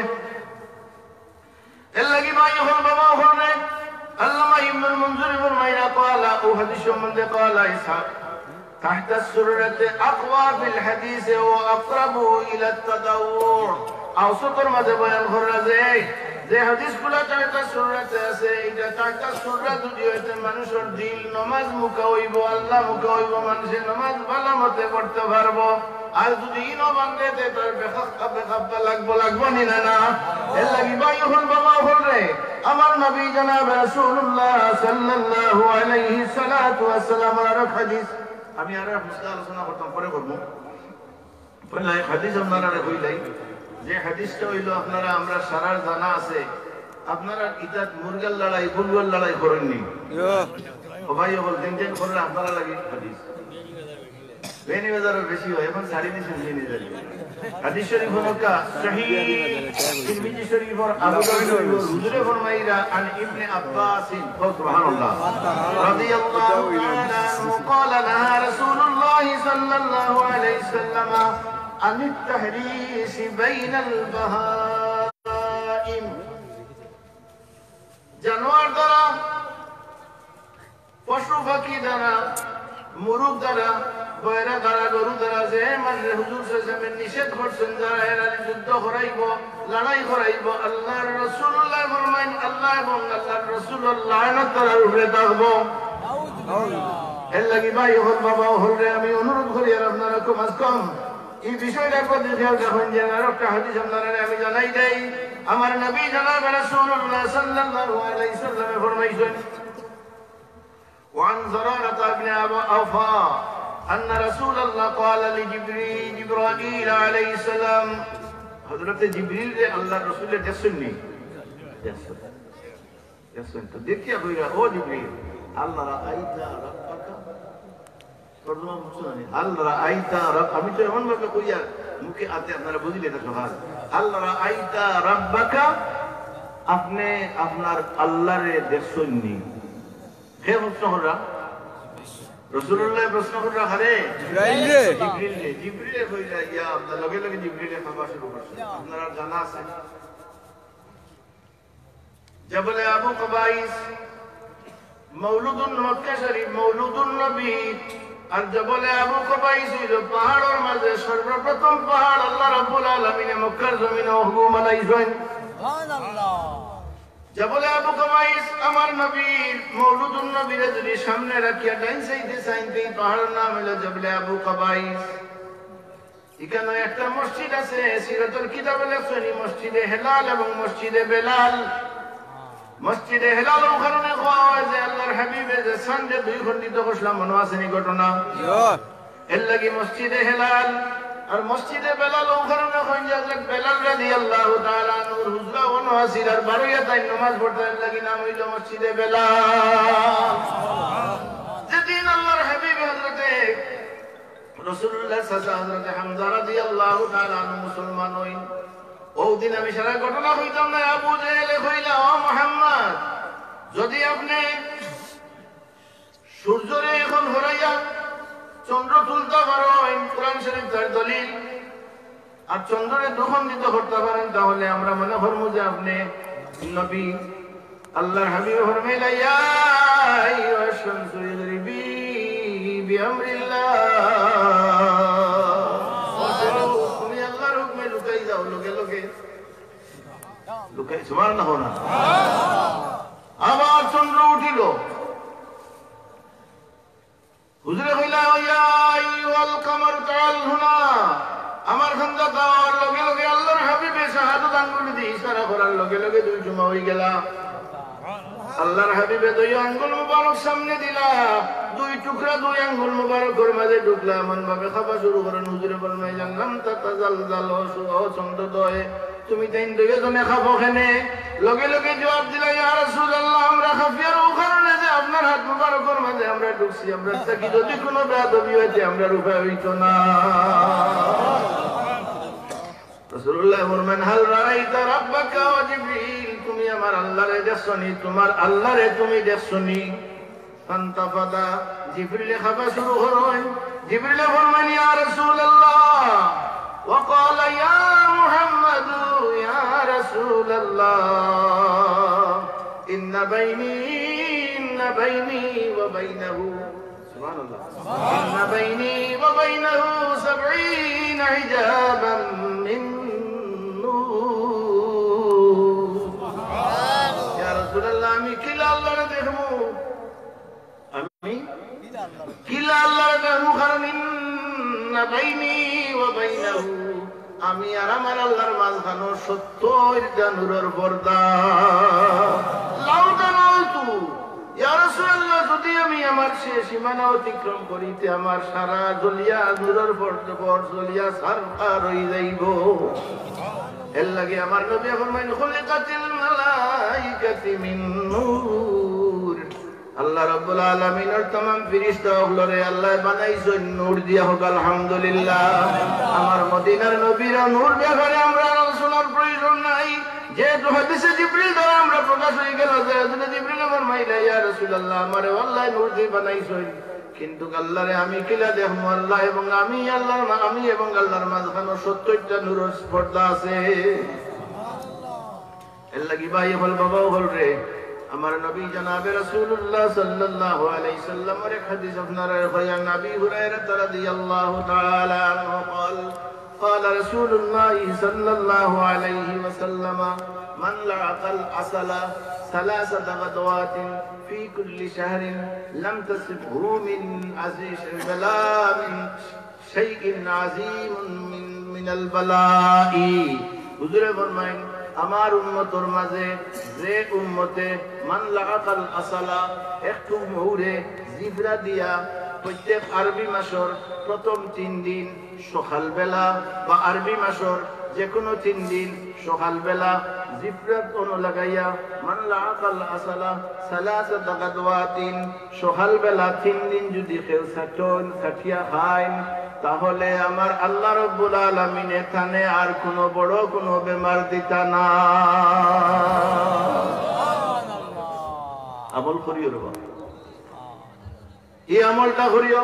এর লাগি ভাই হল বাবা হলে আল্লামা ইবনুল মুনজির ফরমাইরা قال ও হাদিস সম্বন্ধে قال ইসহাক تحت السرة اقوى في الحديث واقرب الى التدور। আওসতর মাঝে বয়ান করা যায় যে হাদিসগুলো তাহতা সুররাতে আছে, এটা তাহতা সুররা যদি হইতে মানুষের দিল নামাজ মুখা হইব, আল্লাহ মুখা হইব, মানুষের নামাজ ভালো মতে পড়তে পারবো। আর যদি ইনো বান্ধে তার বেখাপ্পা বেখাপ্পা লাগবো লাগবো নি না না। এর লাগি ভাই হল বাবা হল রে আমার নবী জনাব রাসূলুল্লাহ সাল্লাল্লাহু আলাইহি সাল্লাতু ওয়াস সালাম এর হাদিস আমি আর মুসলা আলোচনা করতাম, পরে করব। পরে হাদিস আপনারা কইলাই যে হাদিসটা হইল আপনারা আমরা সারার জানা আছে, আপনারা ইতাত মুরগার লড়াই ফুলগর লড়াই করেননি। ও ভাই বল দিন দিন করলে আপনারা লাগে হাদিস বেনি বাজারের বেশি হয়, এখন সাড়ে তিনশো নিয়ে যাবে। হাদিস শরীফ হলকা সহিহ তিরমিজি শরীফ আর আবু দাউদ শরীফ হুজুরে ফরমাইরা আন ইবনে আব্বাস সুবহানাল্লাহ রাদিয়াল্লাহু তাআলা আনহু قال لها رسول الله صلى الله عليه وسلم عن التحريش بين البهائم। জানোয়ার দ্বারা, পশু পাখি দ্বারা, মুরুগ দ্বারা, বয়রা দ্বারা, গরু দ্বারা যে মানে হুজুর সাল্লাল্লাহু নিষেধ করছেন যারা এরা যুদ্ধ করাইব, লড়াই করাইব, আল্লাহর রাসূলুল্লাহ ফরমাইন আল্লাহ এবং আল্লাহর রাসূলুল্লাহ লানত তার উপরে থাকবো। এর লাগি ভাই হল বাবা হল রে আমি অনুরোধ করি আর আপনারা কম আজ কম এই বিষয়টার প্রতি খেয়াল রাখুন। যে আর একটা হাদিস আপনারা আমি জানাই দেই, আমার নবী জনাব রাসূলুল্লাহ সাল্লাল্লাহু আলাইহি ওয়াসাল্লাম ফরমাইছেন وعن زرارة بن أوفى أن رسول الله قال لجبريل جبرائيل عليه السلام حضرت جبريل রে আল্লাহর রাসূলের দেখছেননি দেখছেন দেখছেন তো দেখিয়া কইরা ও জিবরিল আল্লাহ রাআইতা রাব্বাকা তরজমা বুঝছেন আল্লাহ রাআইতা রাব আমি তো এমন ভাবে কইয়া মুখে আতে আপনারা বুঝিলে এটা সহজ আল্লাহ রাআইতা রাব্বাকা, আপনি আপনার আল্লাহরে দেখছনি। হে প্রশ্ন করা রাসূলুল্লাহ প্রশ্ন করা হারে জিবরাইল রে জিবরিল রে জিবরিলে কইলা ইয়া আল্লাহ, লগে লগে জিবরিলে খাওয়া শুরু করছে। আপনারা জানা আছে জবলে আবু কুবাইস মৌলুদুন মক্কা শরীফ মৌলুদুন নবী, আর জবলে আবু কুবাইস হইল পাহাড়ের মাঝে সর্বপ্রথম পাহাড় আল্লাহ রাব্বুল আলামিনে মক্কার জমিনে হুকুম আলাইছেন। সুবহানাল্লাহ। জবলে আবু কুবাইস আমার নবীর মৌলুদুন নবীরে যদি সামনে রাখিয়া ডাইন সাইডে সাইনতে পাহাড়ের নাম হলো জবলে আবু কুবাইস। এখানে একটা মসজিদ আছে, সিরাতুল কিতাবে লেখা আছে মসজিদে হেলাল এবং মসজিদে বেলাল। মসজিদে হেলাল ও কারণে কোয়া হয় যে আল্লাহর হাবিবে যে সানজে দুই খণ্ডিত করলাম, মনে আছে নি ঘটনা? এর লাগি মসজিদে হেলাল আর মসজিদে বেলাল ও কারণে কই যে হযরত বেলাল রাদিয়াল্লাহু তাআলা নূর হুজরা ও নওয়াসির আর বারোয়া তাই নামাজ পড়তে লাগি নাম হইল মসজিদে বেলাল। যেদিন আল্লাহর হাবিব হযরত রাসূলুল্লাহ সাল্লাল্লাহু আলাইহি হযরত হামজা রাদিয়াল্লাহু তাআলা মুসলমান হইন, ওই দিন আমি সারা ঘটনা কইতাম না। আবু জেহেল কইলা, ও মুহাম্মদ, যদি আপনি সূর্যরে এখন হরাইয়া চন্দ্র তুলতে পারেন, কোরআন শরীফ তার দলিল, আর চন্দ্রে দুখণ্ডিত করতে পারেন, তাহলে আমরা মনে করব যে আপনি নবী। আল্লাহর হাবিব ফরমাইলা, ইয়া আইয়ুহাশ শামসু ইযরিবি বিআমরিল্লাহ, তুমি আল্লাহর হুকমে লুকাই যাও, লগে লগে লুকাই। সুবহানাল্লাহ না? আবার চন্দ্র উঠিল। হুজুরে কইলা, ইয়া আইয়ুহাল কামার তাআল হুনা, আমার খান্দা দাওয়ার লগে লগে আল্লাহর হাবিবে শাহাদাত আঙ্গুল দিয়ে ইশারা করার লগে লগে দুই জমা হয়ে গেলা। আল্লাহর হাবিবে দুই আঙ্গুল মুবারক সামনে দিলা, দুই টুকরা দুই আঙ্গুল মুবারকের মাঝে ঢুকলা, এমন ভাবে খাওয়া শুরু করেন। হুজুরে বললেন, লাম তাতাজালজাল ও চন্দ্রদয়, তুমি তিন দুইজনে খাবো কেনে? লগে লগে জবাব দিলা, ইয়া রাসূলুল্লাহ, আমরা খাফিয়ার ও কারণে যে আপনার হাত মুবারকের মাঝে আমরা ঢুকছি, আমরা থাকি যদি কোনো বেয়াদবি হইতে আমরা রূপা হইতো না। রাসূলুল্লাহ ফরমান, হাল রাআইতা রাব্বাকা ওয়া জিবরিল, তুমি আমার আল্লাহরে দেখছনি, তোমার আল্লাহরে তুমি দেখছনি? ফান্তাফাদা, জিবরিল খাবা শুরু করেন। জিবরিল ফরমান, ইয়া রাসূলুল্লাহ, ওয়া ক্বালা ইয়া মুহাম্মদ ইয়া রাসূলুল্লাহ, ইন্না বাইনি ইন্না বাইনি ওয়া বাইনাহু, সুবহানাল্লাহ, ইন্না বাইনি ওয়া বাইনাহু সাবঈনা হিজাবান মিন আমি কিলা আল্লাহরে দেখবো, আমি কিলা আল্লাহরে দেখবো, কারণ ইন্না বাইনি ওয়া বাইনাহু, আমি আর আমার আল্লাহর মাঝখানে সত্তরটা নূরের পর্দা। লাউতা লাউতু ইয়া রাসূলুল্লাহ, যদি আমি আমার সে সীমানা অতিক্রম করিতে আমার সারা জলিয়া নূরের পর্দা পর জলিয়া সারফার হয়ে যাইব। এর লাগে আমার নবী ফরমাইন, খুলিকাতিল মালাইকাতি মিন নূর, আল্লাহ রাব্বুল আলামিনের तमाम ফেরেশতাগুলোরে আল্লাহ বানাইছেন নূর দিয়া। হোক আলহামদুলিল্লাহ। আমার মদিনার নবীর নূর ব্যাপারে আমরা আলোচনার প্রয়োজন নাই, যেহেতু হাদিসে জিবরিল দ্বারা আমরা প্রকাশ হয়ে গেল যে হযরত জিবরিল ফরমাইলা, ইয়া রাসূলুল্লাহ, আমারে আল্লাহ নূর দিয়ে বানাইছেন, কিন্তু আল্লাহরে আমি কিলা দেখবো? আল্লাহ এবং আমি আল্লাহর আমি এবং আল্লাহর মাঝখানে সত্তরটা নূরের পর্দা আছে। এর লাগি ভাই হল বাবা হল রে, আমার নবী জনাবে রাসূলুল্লাহ সাল্লাল্লাহু আলাইহি সাল্লামের এক হাদিস আপনারা কইয়া, নবী হুরায়রা রাদিয়াল্লাহু তাআলা আনহু قال قال رسول الله صلى الله عليه وسلم من لعق العسل ثلاثة غدوات في كل شهر لم تصبه من عزيز البلاء من شيء عظيم من من البلاء। হুজুরে ফরমায়েন, আমার উম্মতের মাঝে যে উম্মতে মান লাগাল আসালা, একটু মহুরে জিবরা দিয়া প্রত্যেক আরবি মাসের প্রথম তিন দিন সকালবেলা বা আরবি মাসের যে কোনো তিন দিন সকালবেলা জিবরা কোন লাগাইয়া মান লাগাল আসালা সালাসাত গাদওয়াতিন, সকালবেলা তিন দিন যদি কেউ ছাটন ছাটিয়া খায় তাহলে আমার আল্লাহ রাব্বুল আলামিন এখানে আর কোনো বড় কোনো বেমার দিতা না। আমল করিও রে বাবা, এই আমলটা করিও।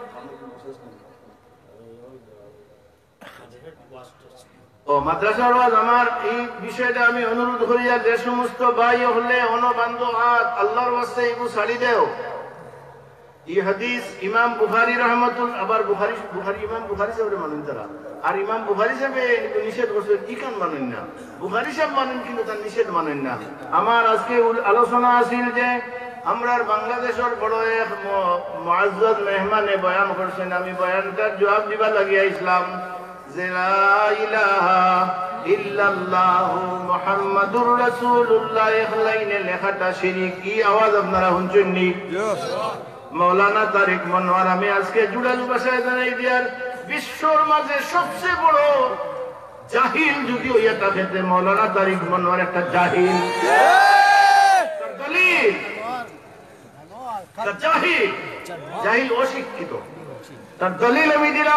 ও মাদ্রাসার ওয়াজ, আমার এই বিষয়টা আমি অনুরোধ করিয়া যে সমস্ত ভাই হলে অনবান্ধ হাত আল্লাহর ওয়াস্তে এগু ছাড়ি দেও। এই হাদিস ইমাম বুখারী রহমাতুল্লাহ, আবার বুখারী বুখারী ইমাম বুখারী সাহেবের মানুন তারা, আর ইমাম বুখারী সাহেব নিষেধ করছেন কি কান মানুন না, বুখারী সাহেব মানুন কিন্তু তার নিষেধ মানেন না। আমার আজকে আলোচনা আছিল যে আমরার বাংলাদেশের বড় এক মুআজ্জাজ মেহমানে বয়ান করছেন, আমি বয়ানটার জবাব দিবা লাগিয়া ইসলাম যে লা ইলাহা ইল্লাল্লাহু মুহাম্মাদুর রাসূলুল্লাহ লাইনে লেখাটা শিরক। কি আওয়াজ আপনারা শুনছেন নি? মৌলানা তারিক মনোয়ার আমি আজকে জুড়ালু ভাষায় জানাই দিয়ার বিশ্বর মাঝে সবচেয়ে বড় জাহিল যদি হইয়া থাকে মৌলানা তারিক মনোয়ার একটা জাহিল, দলিল জাহিল, জাহিল অশিক্ষিত। তার দলিল আমি দিলাম,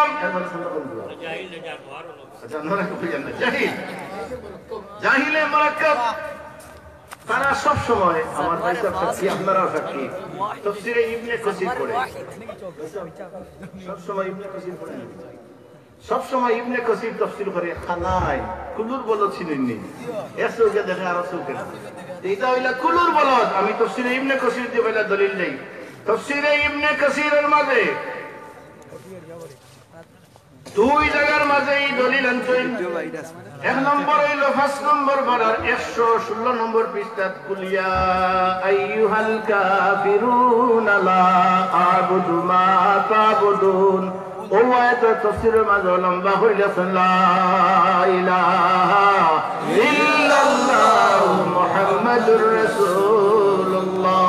জাহিল জাহিলে মুরাক্কাব। তারা সব সময় আমার ভাই সব সাক্ষী, আপনারাও সাক্ষী, তাফসীরে ইবনে কাসির পড়ে, সব সময় ইবনে কাসির পড়ে, সব সময় ইবনে কাসির তাফসীর করে। খানায় কুলুর বলদ ছিলেন নি, এর চোখে দেখে আর চোখে না, এইটা হইলা কুলুর বলদ। আমি তাফসীরে ইবনে কাসির দিয়ে বলে দলিল নেই। তাফসীরে ইবনে কাসিরের মাঝে দুই জায়গার মাঝে এই দলিল আনছেন। এক নম্বর হইল পাঁচ নম্বর পারার একশো ষোলো নম্বর পৃষ্ঠাত কুলিয়া আইয়ুহাল কাফিরুন লা আ'বুদু মা তা'বুদুন। ও আয়াতের তাফসীরের মাঝে লম্বা হইলেছেন লা ইলাহা ইল্লাল্লাহু মুহাম্মাদুর রাসূলুল্লাহ।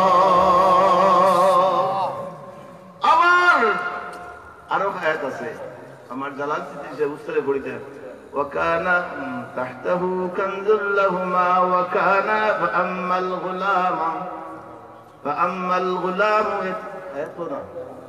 আবার আরো আয়াত আছে আমার জালাল যে উত্তরে পড়িতে ওয়াকানা তাহতাহু কানজুল লাহুমা ওয়াকানা ফাআম্মাল গুলামা ফাআম্মাল গুলামু আয়াতুনা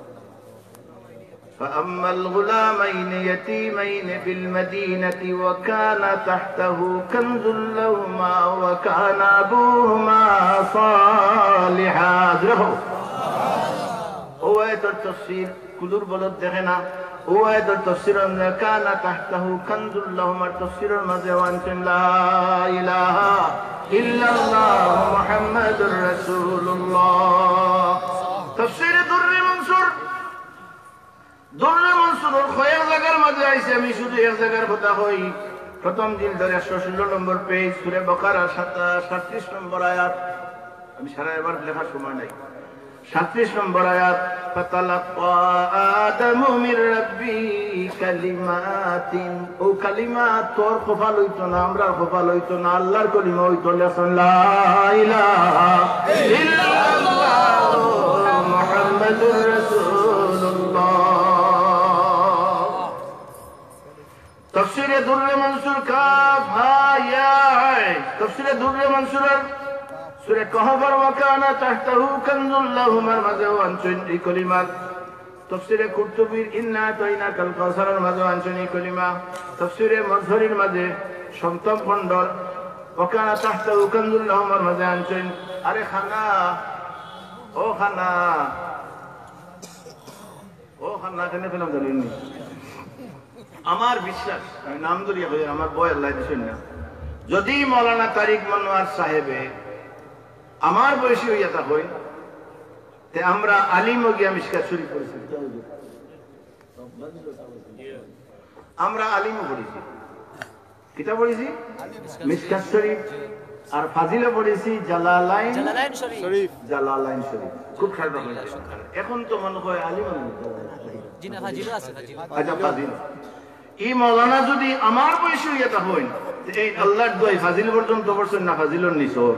ফাআম্মাল গুলামাইন ইয়াতীমাইন ফিল মাদীনাতি ওয়াকানা তাহতাহু কানজুল লাহুমা ওয়াকানা আবুহুমা সালিহা। দেখো ও আয়াতের তাফসীর কুলুর বলদ দেখে না, ও আয়াতের তাফসীরের কানা তাহতাহু কানজুল লাহুমার তাফসীরের মাঝে ওয়ানছেন লা ইলাহা ইল্লাল্লাহু মুহাম্মাদুর রাসূলুল্লাহ। তাফসীরে দুররে মনসুর, দুররে মনসুরের কয়েক জায়গার মাঝে আইছে, আমি শুধু এক জায়গার কথা কই। প্রথম দিন ধরে একশো ষোলো নম্বর পেজ, সূরা বাকারা সাতত্রিশ নম্বর আয়াত। আমি সারা এবার লেখার সময় নাই। সাতত্রিশ নম্বর আয়াত ফাতালাক্কা আদামু মির রাব্বি কালিমাতিন। ও কালিমাত তোর কপাল হইতো না, আমরা কপাল হইতো না, আল্লাহর কলিমা হইতো। লা ইলাহা ইল্লাল্লাহু মুহাম্মাদুর রাসূলুল্লাহ। তাফসীরে দুররে মনসুর কাফ হা ইয়া আইন, তাফসীরে দুররে মনসুরের সূরা কাহফের ওয়াকানা তাহতাহু কানজুল লাহুমার মাঝে আনছেন এই কলিমা। তাফসীরে কুরতুবীর ইন্না আতাইনাকাল কাউসারের মাঝে আনছেন এই কলিমা। তাফসীরে মজহরির মাঝে সপ্তম খণ্ডর ওয়াকানা তাহতাহু কানজুল লাহুমার মাঝে আনছেন। আরে খানা, ও খানা, ও খানা কেন পেলাম জানেননি? আমার বিশ্বাস, আমি নাম ধরিয়া হই, আমার বয় আল্লাহ দিছেন না, যদি মৌলানা তারিক মনোয়ার সাহেবে আমার বয়সী হইয়া তা হই, তে আমরা আলিম গিয়া মিশকাত শরীফ পড়েছি, আমরা আলিমও পড়েছি, কিতাব পড়েছি মিশকাত শরীফ, আর ফাজিলে পড়েছি জালালাইন শরীফ, জালালাইন শরীফ। খুব খেয়াল রাখবেন। এখন তো মনে হয় আলিম আচ্ছা ফাজিল। এই মৌলানা যদি আমার বয়সী হইয়া তা হই, এই আল্লাহর দোয়াই ফাজিল পর্যন্ত পড়ছেন না, ফাজিলর নিচর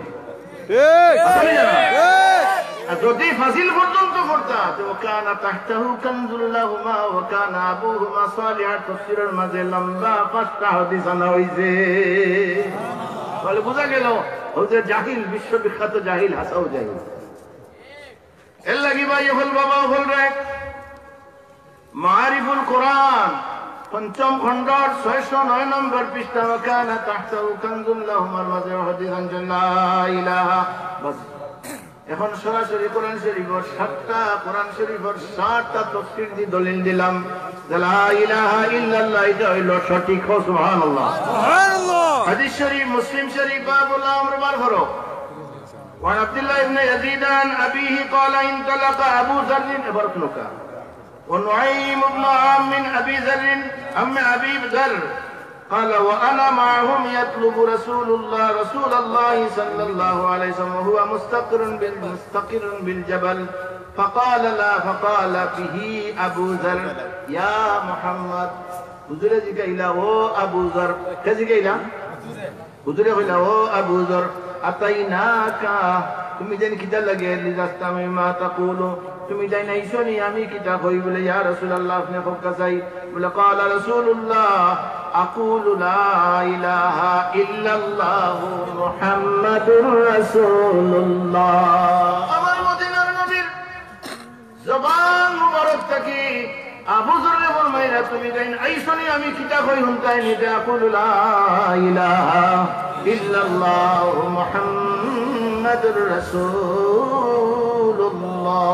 যদি ফাজিল পর্যন্ত করতা তো কানা তাহতাহু কানজুল লাহুমা ওয়া কানা আবুহুমা সালিহা। তাফসীরের মাঝে লম্বা পাঁচটা হাদিস আনা হইছে। বলে বোঝা গেল ও যে জাহিল, বিশ্ববিখ্যাত জাহিল, হাসাও জাহিল। এর লাগি ভাই হল বাবা হল রে মারিফুল কোরআন পঞ্চম খণ্ডর ছয়শ নয় নম্বর পৃষ্ঠা ওয়াকানা তাহতাহু কানজুল লাহুমার মাঝে হাদিসান লা ইলাহা বাস। এখন সরাসরি কোরআন শরীফের সাতটা কোরআন শরীফের সাতটা তাফসীর দি দলিল দিলাম লা ইলাহা ইল্লাল্লাহ এটা হইল সঠিক। সুবহানাল্লাহ সুবহানাল্লাহ। হাদিস শরীফ মুসলিম শরীফ বাবুল আমর বার করো وعن عبد الله بن يزيد عن أبيه قال انطلق أبو ذر بركنك ونعيم بن عام من أبي ذر أم أبي ذر قال وأنا معهم يطلب رسول الله رسول الله صلى الله عليه وسلم وهو مستقر بالمستقر بالجبل فقال لا فقال به أبو ذر يا محمد حضور جيكا هو أبو ذر كذلك إلا حضور جيكا هو أبو ذر আতাইনাকা তুমি জানি কিতা লাগে লিজাস্তামি মা তাকুলু তুমি জানি নাইছনি আমি কিতা কই বলে ইয়া রাসূলুল্লাহ আপনি ফকা চাই বলে ক্বালা রাসূলুল্লাহ আকুলু লা ইলাহা ইল্লাল্লাহ মুহাম্মাদুর রাসূলুল্লাহ। আমার মদিনার নবীর জবান মুবারক থেকে আবু যর ফরমাইরা তুমি জানি আইছনি আমি কিতা কই হুনতাই নিতে আকুলু লা ইলাহা ইল্লাল্লাহ মুহাম্মাদুর রাসূলুল্লাহ।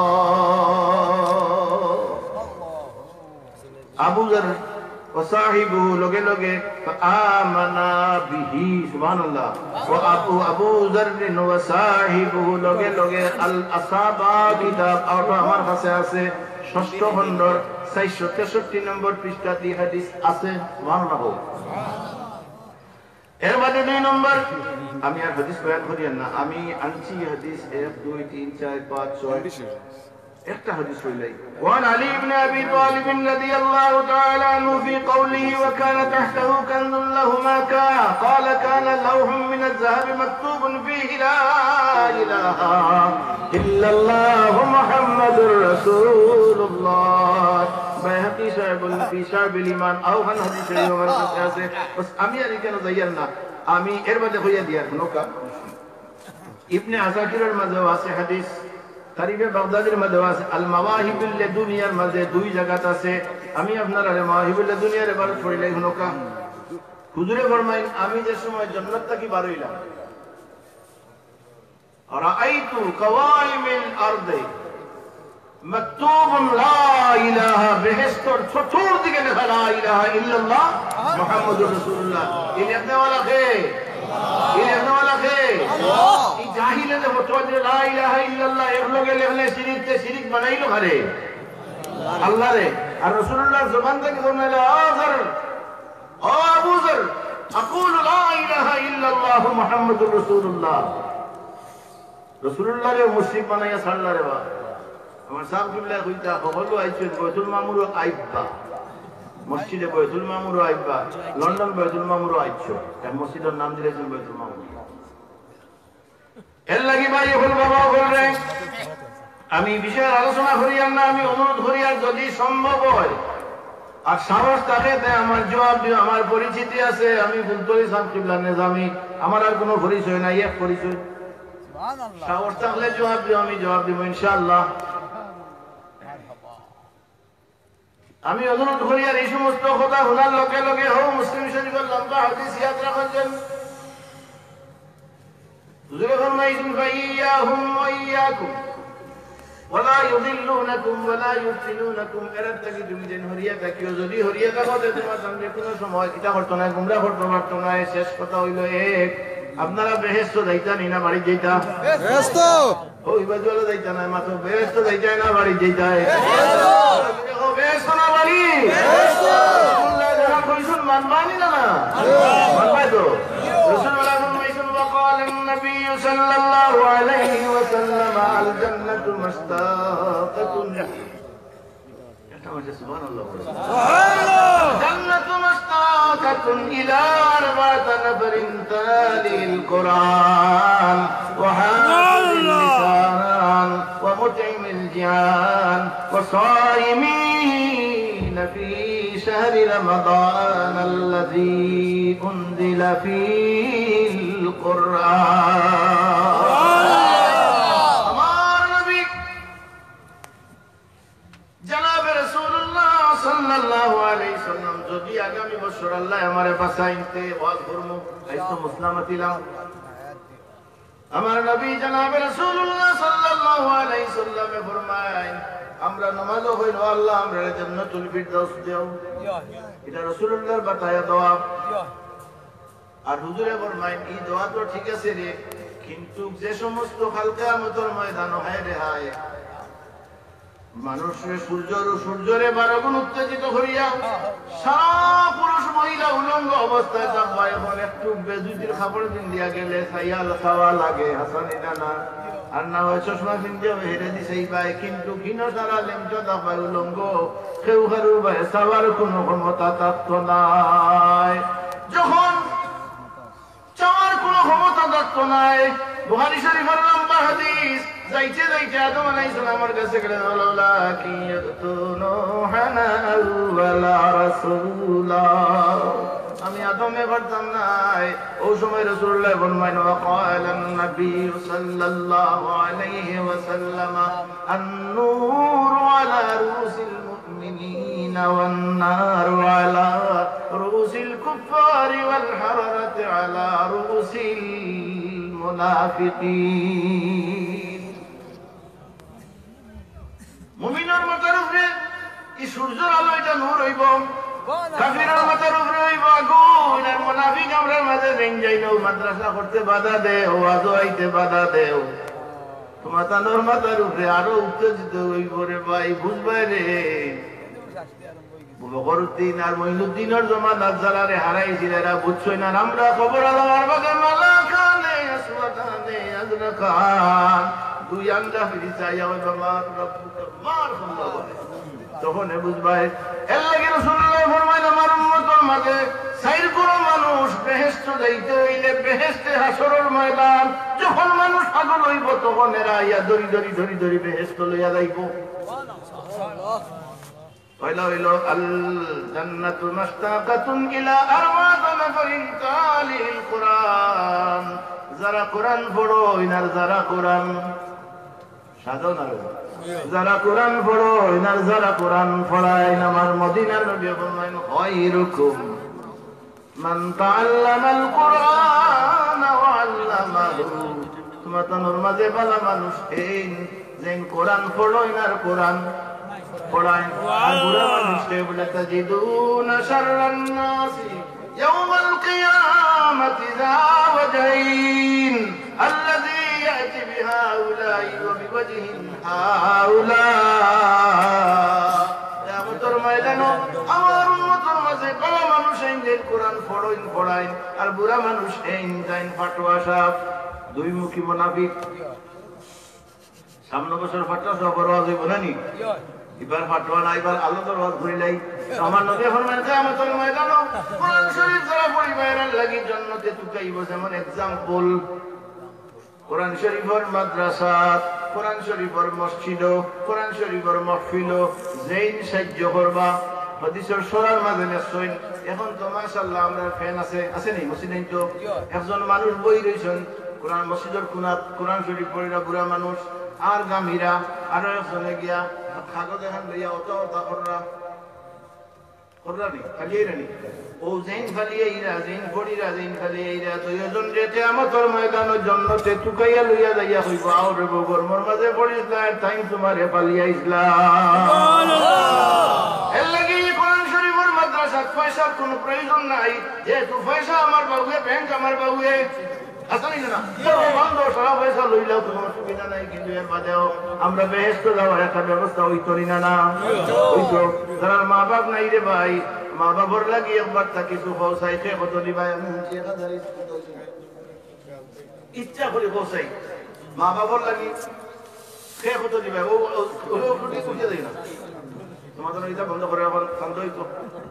আবু যর ও সাহিবু লগে লগে আমানা বিহি সুবহানাল্লাহ ও আবু আবু যর ও সাহিবু লগে লগে আল আসাবা কিতাব আমার কাছে আছে ষষ্ঠ খণ্ডর চারশো তেষট্টি নম্বর পৃষ্ঠাতে হাদিস আছে। সুবহানাল্লাহ। এর বাদে দুই নম্বর আমি আর হাদিস বয়ান করি না, আমি আনছি হাদিস এক দুই তিন চার পাঁচ ছয় একটা হাদিস হইলাই। وعن علي بن ابي طالب رضي الله تعالى عنه في قوله وكان تحته كنز لهما كان قال كان لوح من الذهب مكتوب فيه لا اله الا الله محمد رسول الله বাইহাকি সাহেব ফি শাবিল ঈমান আও খান হাদিসে আমার কাছে আছে। বাস আমি আর কেন যাইয়ার না, আমি এর মধ্যে হইয়া দিয়ার নৌকা ইবনে আসাকিরের মধ্যে আছে হাদিস, তারিখে বাগদাদের মধ্যে আছে, আল মাওয়াহিবুল লাদুনিয়ার মধ্যে দুই জায়গাত আছে। আমি আপনারা মাওয়াহিবুল লাদুনিয়ার এবারে পড়িলাই নৌকা। হুজুরে ফরমাইন আমি যে সময় জান্নাত থেকে বার হইলাম রাআইতু কাওয়াইমিল আরদি মাকতুবুন লা ইলাহা বেহেশতর চতুর্দিকে লেখা লা ইলাহা ইল্লাল্লাহ মুহাম্মাদুর রাসূলুল্লাহ। এই লিখনে वाला কে? এই লিখনে वाला কে? আল্লাহ। এই জাহিলদের ফতোয়া দিয়ে লা ইলাহা ইল্লাল্লাহ এর লগে লিখলে শিরক তে শিরক বানাইলো ঘরে আল্লাহ রে। আর রাসূলুল্লাহ জবান থেকে ফরমাইলো আযর ও আবু যর আকুলু লা ইলাহা ইল্লাল্লাহ মুহাম্মাদুর রাসূলুল্লাহ। রাসূলুল্লাহ রে মুশরিক বানাইয়া ছাড়লা রে বা আমার সাহেবুল্লাহ কইতা হলো আইছে বাইতুল মামুর আইবা মসজিদে বাইতুল মামুর আইবা লন্ডন বাইতুল মামুর আইছো এই মসজিদের নাম দিয়েছেন বাইতুল মামুর। এর লাগি ভাই হল বাবা বলরে আমি বিষয় আলোচনা করি আর না, আমি অনুরোধ করি আর যদি সম্ভব হয় আর সাহস থাকে তাই আমার জবাব দিও। আমার পরিচিতি আছে, আমি ফুলতলি সাহেবুল্লাহ নিজামী, আমার আর কোনো পরিচয় নাই, এক পরিচয়। সুবহানাল্লাহ। সাহস থাকলে জবাব দিও, আমি জবাব দিব ইনশাআল্লাহ। আমি অনুরোধ করি আর এই সমস্ত কথা শোনার লগে লগে হোক মুসলিম শরীফের লম্বা হাদিস ইয়াদ রাখেন। হুজুরে ফরমাইছেন ফাইয়াহুম ওয়া ইয়াকুম ওয়ালা ইউদিল্লুনাকুম ওয়ালা ইউফতিনুনাকুম। এরা থেকে তুমি যেন হরিয়া থাকিও, যদি হরিয়া থাকো তোমার সামনে কোনো সময় কিতা করতো না, গুমরা করতে পারতো না। শেষ কথা হইল এক, আপনারা বেহেশত যাইতা নি না বাড়ি যাইতা? বেহেশত ওই বাজুয়ালা যাইতা না, মাত্র বেহেশত যাইতা না বাড়ি যাইতা? বেহেশত বেহেশত না বাড়ি বেহেশত। রাসূলুল্লাহ যারা কইছেন মানবানি না না মানবাই তো। রাসূলুল্লাহ ফরমাইছেন وقال النبي صلى الله عليه وسلم الجنة مشتاقة سبحان الله الجنة مشتاقة إلى أربعة نفر تالي القرآن وحامل اللسان ومطعم الجيعان وصائمين في شهر رمضان الذي أنزل فيه القرآن। আমার নবী জনাব রাসূলুল্লাহ বছর আল্লাহ আমারে বাঁচাইতে ওয়াজ করমু আজ তো মুসলমান ছিলাম আমার নবী জনাব রাসূলুল্লাহ সাল্লাল্লাহু আলাইহি সাল্লামে ফরমায় আমরা নামাজ হইল আল্লাহ আমরা জান্নাতুল ফিরদাউস দেও এটা রাসূলুল্লাহর বাতায়া দোয়া আর হুজুরে ফরমায় এই দোয়া তো ঠিক আছে রে কিন্তু যে সমস্ত কাল কিয়ামতের ময়দান হয় রে হায় মানুষের সূর্যর সূর্যরে বারো গুণ উত্তেজিত করিয়া সারা পুরুষ মহিলা উলঙ্গ অবস্থায় থাকবা এখন একটু বেজুতির কাপড় পিন্দিয়া গেলে ছাইয়াল খাওয়া লাগে হাসানি না আর না হয় চশমা পিন্দিয়া হেরে দিছে ভাই কিন্তু কিনো সারা লেমটা দাপায় উলঙ্গ কেউ কারু ভাই চাওয়ার কোনো ক্ষমতা থাকতো নাই যখন চাওয়ার কোনো ক্ষমতা থাকতো নাই বুখারী শরীফের লম্বা হাদিস যাইতে যাইতে আদম আলাইহিস সালামের কাছে গেলেন আল্লাহ কি ইয়াতুনু হানা ওয়ালা রাসূলুল্লাহ আমি আদমে পারতাম নাই ওই সময় রাসূলুল্লাহ ফরমাইন ওয়া ক্বালান নবী সাল্লাল্লাহু আলাইহি ওয়াসাল্লাম আন-নূরু আলা রুসিল মুমিনিনা ওয়ান-নারু আলা রুসিল কুফফারি ওয়াল হারারাতু আলা রুসিল মুনাফিকিন মুমিনের মাথার উপরে এই সূর্যের আলো এটা নূর হইব কাফিরের মাথার উপরে হইব আগুন আর মুনাফিক আমরার মাঝে নেই যাই না মাদ্রাসা করতে বাধা দেও ওয়াজও আইতে বাধা দেও তোমার তানোর মাথার উপরে আরো উত্তেজিত হইব রে ভাই বুঝবাই রে বকরউদ্দিন আর মঈনুদ্দিনের জমানার যারা রে হারাইছিল এরা বুঝছই না আমরা খবর আলার বাগে মালা খানে আসওয়াদানে আজরা খান দুই আন্ডা ফিরি চাইয়া ওই বাবা রব্বুকা মার আল্লাহ বলে তখন বুঝবাই এর লাগি রাসূলুল্লাহ ফরমাইল আমার উম্মতের মাঝে চার কোন মানুষ বেহেশত যাইতে হইলে বেহেশতে হাসরের ময়দান যখন মানুষ পাগল হইব তখন এরা ইয়া দড়ি দড়ি ধরি ধরি বেহেশত লইয়া যাইব সুবহানাল্লাহ পয়লা হইল আল জান্নাতু মুশতাকাতুন ইলা আরওয়াদ নাফরিন তালিল কুরআন যারা কোরআন পড়ো ইনার যারা কোরআন সাধো না যারা কোরআন পড়ো ইনার যারা কোরআন পড়ায় আমার মদিনার নবী ফরমায়েন খায়রুকুম মান তাআল্লামাল কুরআন ওয়া আল্লামাহু তোমার তানোর মাঝে ভালো মানুষ এই যে কোরআন পড়ো ইনার কোরআন পড়ায় আর বুড়া মানুষকে বলে তাজিদুনা শাররান নাসি ইয়াউমাল কিয়ামাতি যা ওয়াজহিন আল্লাযী ইয়াতি বিহাউলাই ওয়া বিওয়াজহিন হাউলা কিয়ামতের ময়দানে আমার উম্মতের মাঝে ভালো মানুষ এই কোরআন পড়েন পড়ায় আর বুড়া মানুষ এই যাইন ফাটওয়া সাহেব দুই মুখী মুনাফিক সামনে বছর ফাটওয়া সব বড় হইব না নি এবার ফাটওয়া না এবার আলোচনার ওয়াজ ঘুরিলাই আমার নবী ফরমান কিয়ামতের ময়দানে কোরআন শরীফ যারা পরিবারের লাগি জান্নাতে তুকাইব যেমন एग्जांपल কোরআন শরীফের মাদ্রাসা কোরআন শরীফের মসজিদ কোরআন শরীফের মাহফিল যেইন সাহায্য করবা হাদিসের সরার মাঝে নেছইন এখন তো মাশাআল্লাহ আমরা ফ্যান আছে আছে নি মসজিদে তো একজন মানুষ বই রইছেন কোরআন মসজিদের কোনাত কোরআন শরীফ পড়িরা বুড়া মানুষ আর গামীরা আর একজনে গিয়া কাগজ এখন লইয়া অত অত কররা কররা নি খালিয়ে নি ও জেন খালিয়ে ইরা জেন পড়িরা জেন খালিয়ে ইরা তো এজন যেতে আমাদের ময়দানের জান্নাতে তুকাইয়া লইয়া যাইয়া হইব আর গরমর মাঝে পড়িসলা টাইম তোমারে পালিয়া ইসলাম সুবহানাল্লাহ এর লাগি কোরআন শরীফের মাদ্রাসা পয়সার কোনো প্রয়োজন নাই যেহেতু পয়সা আমার বাবুয়ে ব্যাংক আমার বাবুয়ে আসলে না বন্ধ সারা পয়সা লইলেও কোনো অসুবিধা নাই কিন্তু এর বাদেও আমরা বেহেশত যাওয়ার একটা ব্যবস্থা হইতরি না না হইতো যারা মা বাপ নাই রে ভাই মা বাবার লাগি একবার থাকি তো পৌঁছাই সে কত নি ভাই আমি ইচ্ছা করে পৌঁছাই মা বাবার লাগি সে কত নি ভাই ও ও খুঁজে দেয় না তোমাদের এটা বন্ধ করে এখন শান্ত হইতো